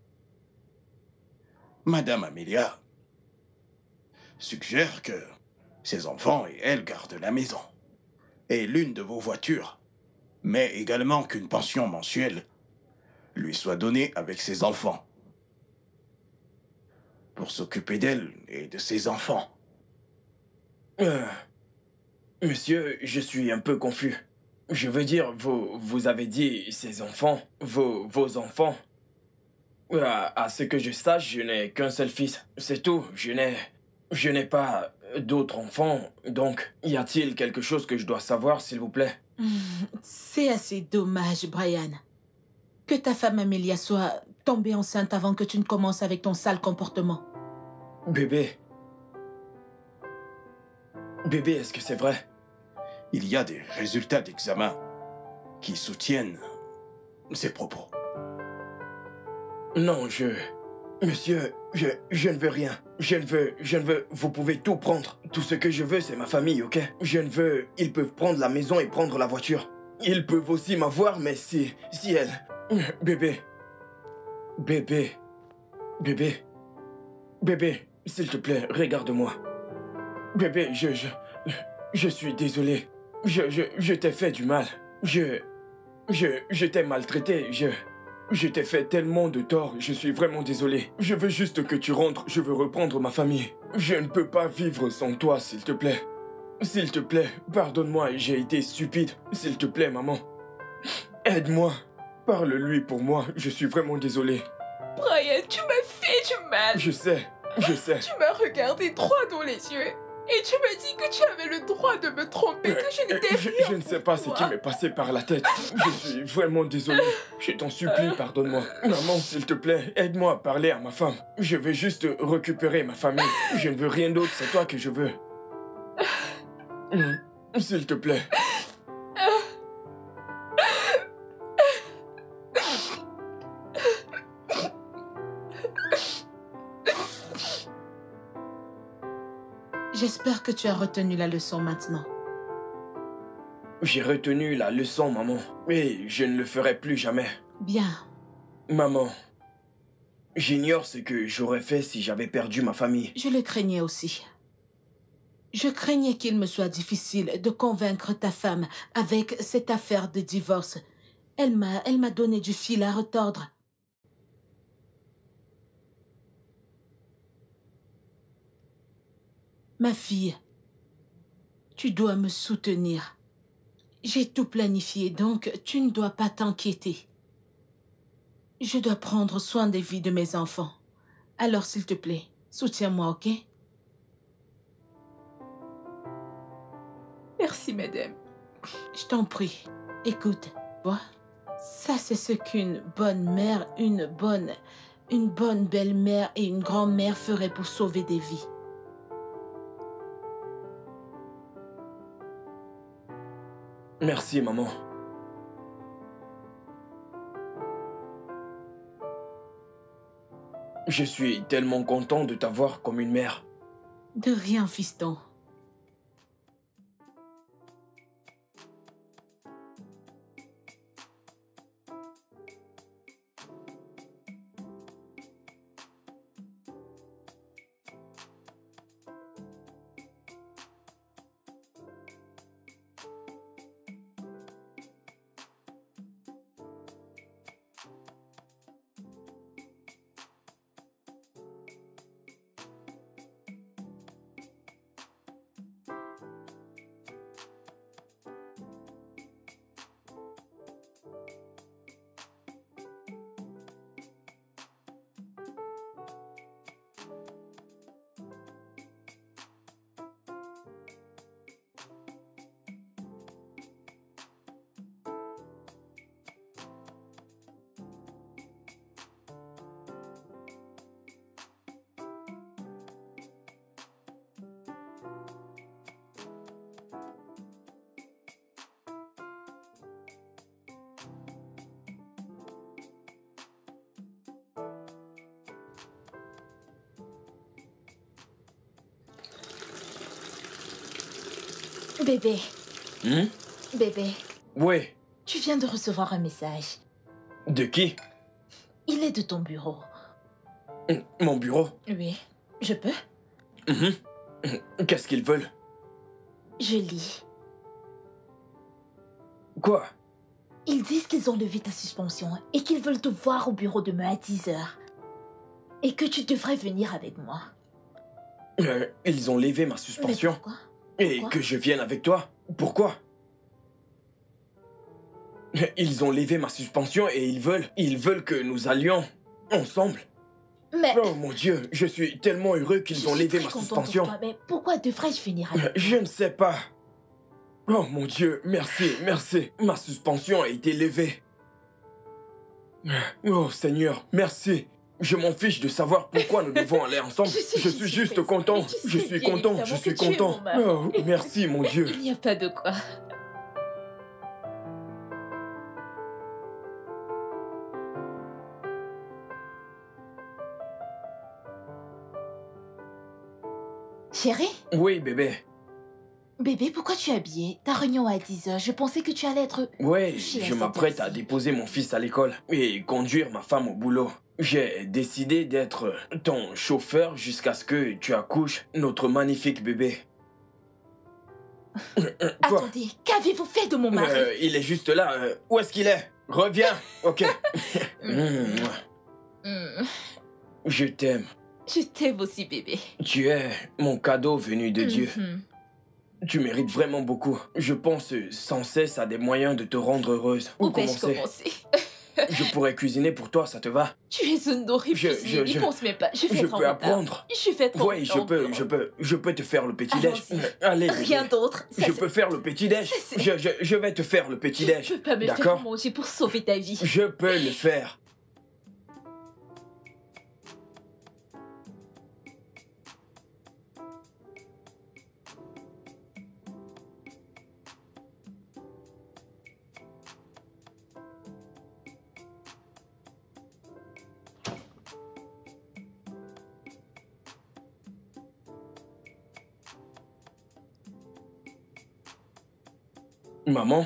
Madame Amelia suggère que ses enfants et elle gardent la maison et l'une de vos voitures, mais également qu'une pension mensuelle lui soit donnée avec ses enfants. pour s'occuper d'elle et de ses enfants. Monsieur, je suis un peu confus. Je veux dire, vous avez dit ses enfants, vos enfants. À ce que je sache, je n'ai qu'un seul fils. C'est tout. Je n'ai pas d'autres enfants. Donc, y a-t-il quelque chose que je dois savoir, s'il vous plaît? C'est assez dommage, Brian. Que ta femme Amelia soit tombée enceinte avant que tu ne commences avec ton sale comportement. Bébé. Bébé, est-ce que c'est vrai? Il y a des résultats d'examen qui soutiennent ces propos. Non, Monsieur, je ne veux rien. Je ne veux... Vous pouvez tout prendre. Tout ce que je veux, c'est ma famille, ok? Je ne veux... Ils peuvent prendre la maison et prendre la voiture. Ils peuvent aussi m'avoir, mais si elle... Bébé. Bébé. Bébé. Bébé, s'il te plaît, regarde-moi. Bébé, je suis désolé. Je t'ai fait du mal. Je t'ai maltraité. Je t'ai fait tellement de tort. Je suis vraiment désolé. Je veux juste que tu rentres. Je veux reprendre ma famille. Je ne peux pas vivre sans toi, s'il te plaît. S'il te plaît, pardonne-moi, j'ai été stupide. S'il te plaît, maman. Aide-moi. Parle-lui pour moi. Je suis vraiment désolé. Brian, tu m'as fait du mal. Je sais. Tu m'as regardé droit dans les yeux. Et tu m'as dit que tu avais le droit de me tromper, que je n'étais rien. Je ne sais pas ce qui m'est passé par la tête. Je suis vraiment désolé. Je t'en supplie, pardonne-moi. Maman, s'il te plaît, aide-moi à parler à ma femme. Je veux juste récupérer ma famille. Je ne veux rien d'autre, c'est toi que je veux. S'il te plaît. J'espère que tu as retenu la leçon maintenant. J'ai retenu la leçon, maman. Et je ne le ferai plus jamais. Bien. Maman, j'ignore ce que j'aurais fait si j'avais perdu ma famille. Je le craignais aussi. Je craignais qu'il me soit difficile de convaincre ta femme avec cette affaire de divorce. Elle m'a donné du fil à retordre. Ma fille, tu dois me soutenir. J'ai tout planifié, donc tu ne dois pas t'inquiéter. Je dois prendre soin des vies de mes enfants. Alors, s'il te plaît, soutiens-moi, ok? Merci, madame. Je t'en prie. Écoute, vois, ça c'est ce qu'une bonne mère, une bonne belle-mère et une grand-mère feraient pour sauver des vies. Merci, maman. Je suis tellement content de t'avoir comme une mère. De rien, fiston. Bébé. Bébé, Oui. tu viens de recevoir un message. De qui? Il est de ton bureau. Mon bureau? Oui, je peux? Qu'est-ce qu'ils veulent? Je lis. Quoi? Ils disent qu'ils ont levé ta suspension et qu'ils veulent te voir au bureau demain à 10h. et que tu devrais venir avec moi. Ils ont levé ma Mais suspension. pourquoi? Et Pourquoi? que je vienne avec toi. Pourquoi? Ils ont levé ma suspension et ils veulent que nous allions ensemble. Mais Oh mon Dieu, je suis tellement heureux qu'ils je ont suis levé très ma contente suspension. pour toi, mais pourquoi devrais-je venir avec toi? Je ne sais pas. Oh mon Dieu, merci, merci. Ma suspension a été levée. Oh Seigneur, merci. Je m'en fiche de savoir pourquoi nous devons aller ensemble. Je suis juste content. Je suis content, je suis content. Oh, merci mon Dieu. Il n'y a pas de quoi. Chérie? Oui bébé. Bébé, pourquoi tu es habillée? Ta réunion à 10h. Je pensais que tu allais être... Oui, Couché à je cette m'apprête à heure-ci. déposer mon fils à l'école et conduire ma femme au boulot. J'ai décidé d'être ton chauffeur jusqu'à ce que tu accouches notre magnifique bébé. Quoi? Attendez, qu'avez-vous fait de mon mari? Il est juste là. Où est-ce qu'il est? Reviens. Ok. Je t'aime. Je t'aime aussi, bébé. Tu es mon cadeau venu de Dieu. Mhm. Tu mérites vraiment beaucoup. Je pense sans cesse à des moyens de te rendre heureuse. Où Où vais-je commencer? commencer? Je pourrais cuisiner pour toi, ça te va? Tu es un horrible cuisinier, n'y pense même pas. Je vais Je être en peux retard. apprendre. Je vais être en Oui, je peux te faire le petit-déj. Allons-y. Allez, Rien bébé. d'autre. Ça, Je c'est- peux faire le petit-déj. c'est- Je vais te faire le Je petit-déj. peux pas me faire D'accord? manger pour sauver ta vie. Je peux le faire. Maman?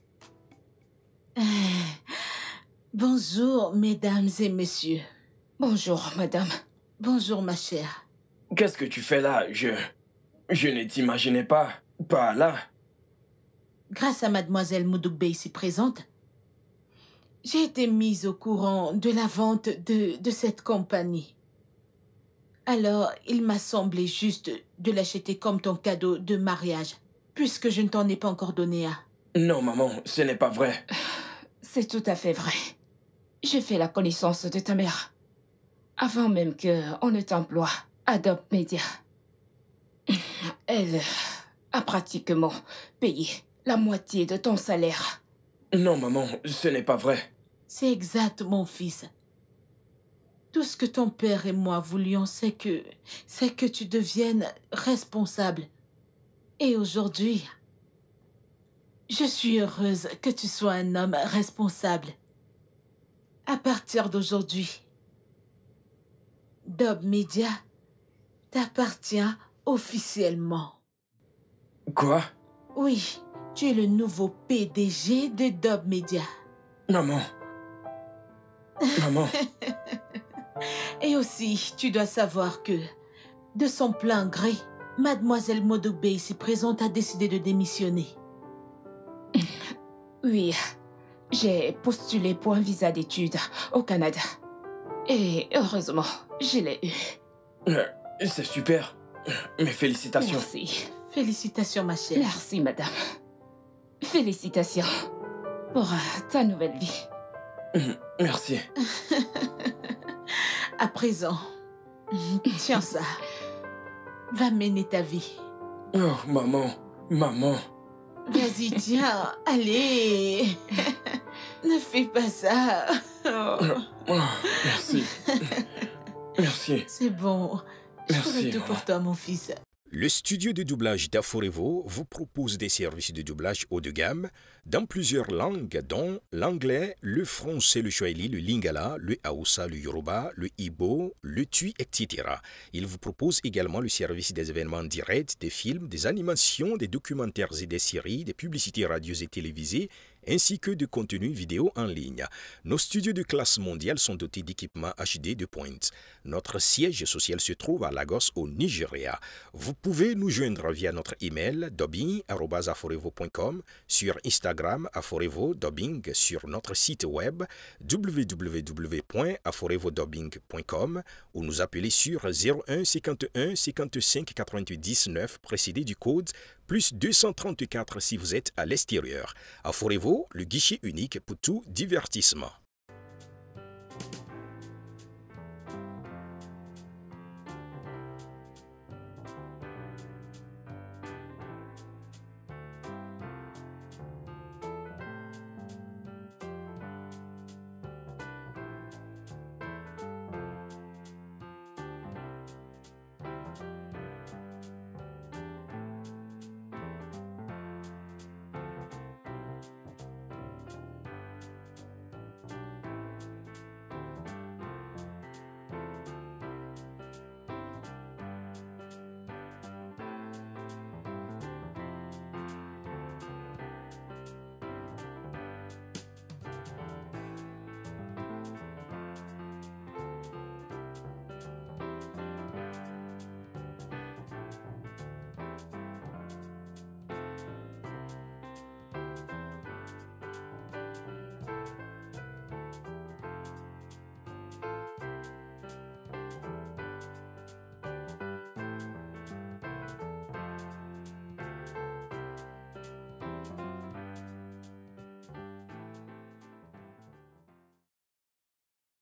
Bonjour, mesdames et messieurs. Bonjour, madame. Bonjour, ma chère. Qu'est-ce que tu fais là? Je ne t'imaginais pas. Pas là. Grâce à mademoiselle Moudoukbe ici présente, j'ai été mise au courant de la vente de cette compagnie. Alors, il m'a semblé juste de l'acheter comme ton cadeau de mariage, puisque je ne t'en ai pas encore donné un. Non, maman, ce n'est pas vrai. C'est tout à fait vrai. J'ai fait la connaissance de ta mère. Avant même qu'on ne t'emploie à Adobe Media. Elle a pratiquement payé la moitié de ton salaire. Non, maman, ce n'est pas vrai. C'est exact, mon fils. Tout ce que ton père et moi voulions, c'est que tu deviennes responsable. Et aujourd'hui, je suis heureuse que tu sois un homme responsable. À partir d'aujourd'hui, Dob Media t'appartient officiellement. Quoi? Oui, tu es le nouveau PDG de Dob Media. Maman. Maman. Et aussi, tu dois savoir que, de son plein gré, mademoiselle Moudoukbe ici présente a décidé de démissionner. Oui, j'ai postulé pour un visa d'études au Canada. Et heureusement, je l'ai eu. C'est super. Mes félicitations. Merci. Félicitations, ma chère. Merci, madame. Félicitations pour ta nouvelle vie. Merci. À présent, tiens ça. Va mener ta vie. Oh, maman. Maman. Vas-y, tiens, allez. Ne fais pas ça. Oh, Oh, merci. Merci. c'est bon. Je Merci, ferai tout maman. pour toi, mon fils. Le studio de doublage d'Aforevo vous propose des services de doublage haut de gamme dans plusieurs langues, dont l'anglais, le français, le swahili, le lingala, le haoussa, le yoruba, le ibo, le tui, etc. Il vous propose également le service des événements directs, des films, des animations, des documentaires et des séries, des publicités radios et télévisées, ainsi que de contenus vidéo en ligne. Nos studios de classe mondiale sont dotés d'équipements HD de pointe. Notre siège social se trouve à Lagos, au Nigeria. Vous pouvez nous joindre via notre email dubbing@aforevo.com, sur Instagram aforevo-dubbing, sur notre site web www.aforevodubbing.com ou nous appeler sur 01 51 55 88 19 précédé du code plus 234 si vous êtes à l'extérieur. Aforevo, le guichet unique pour tout divertissement.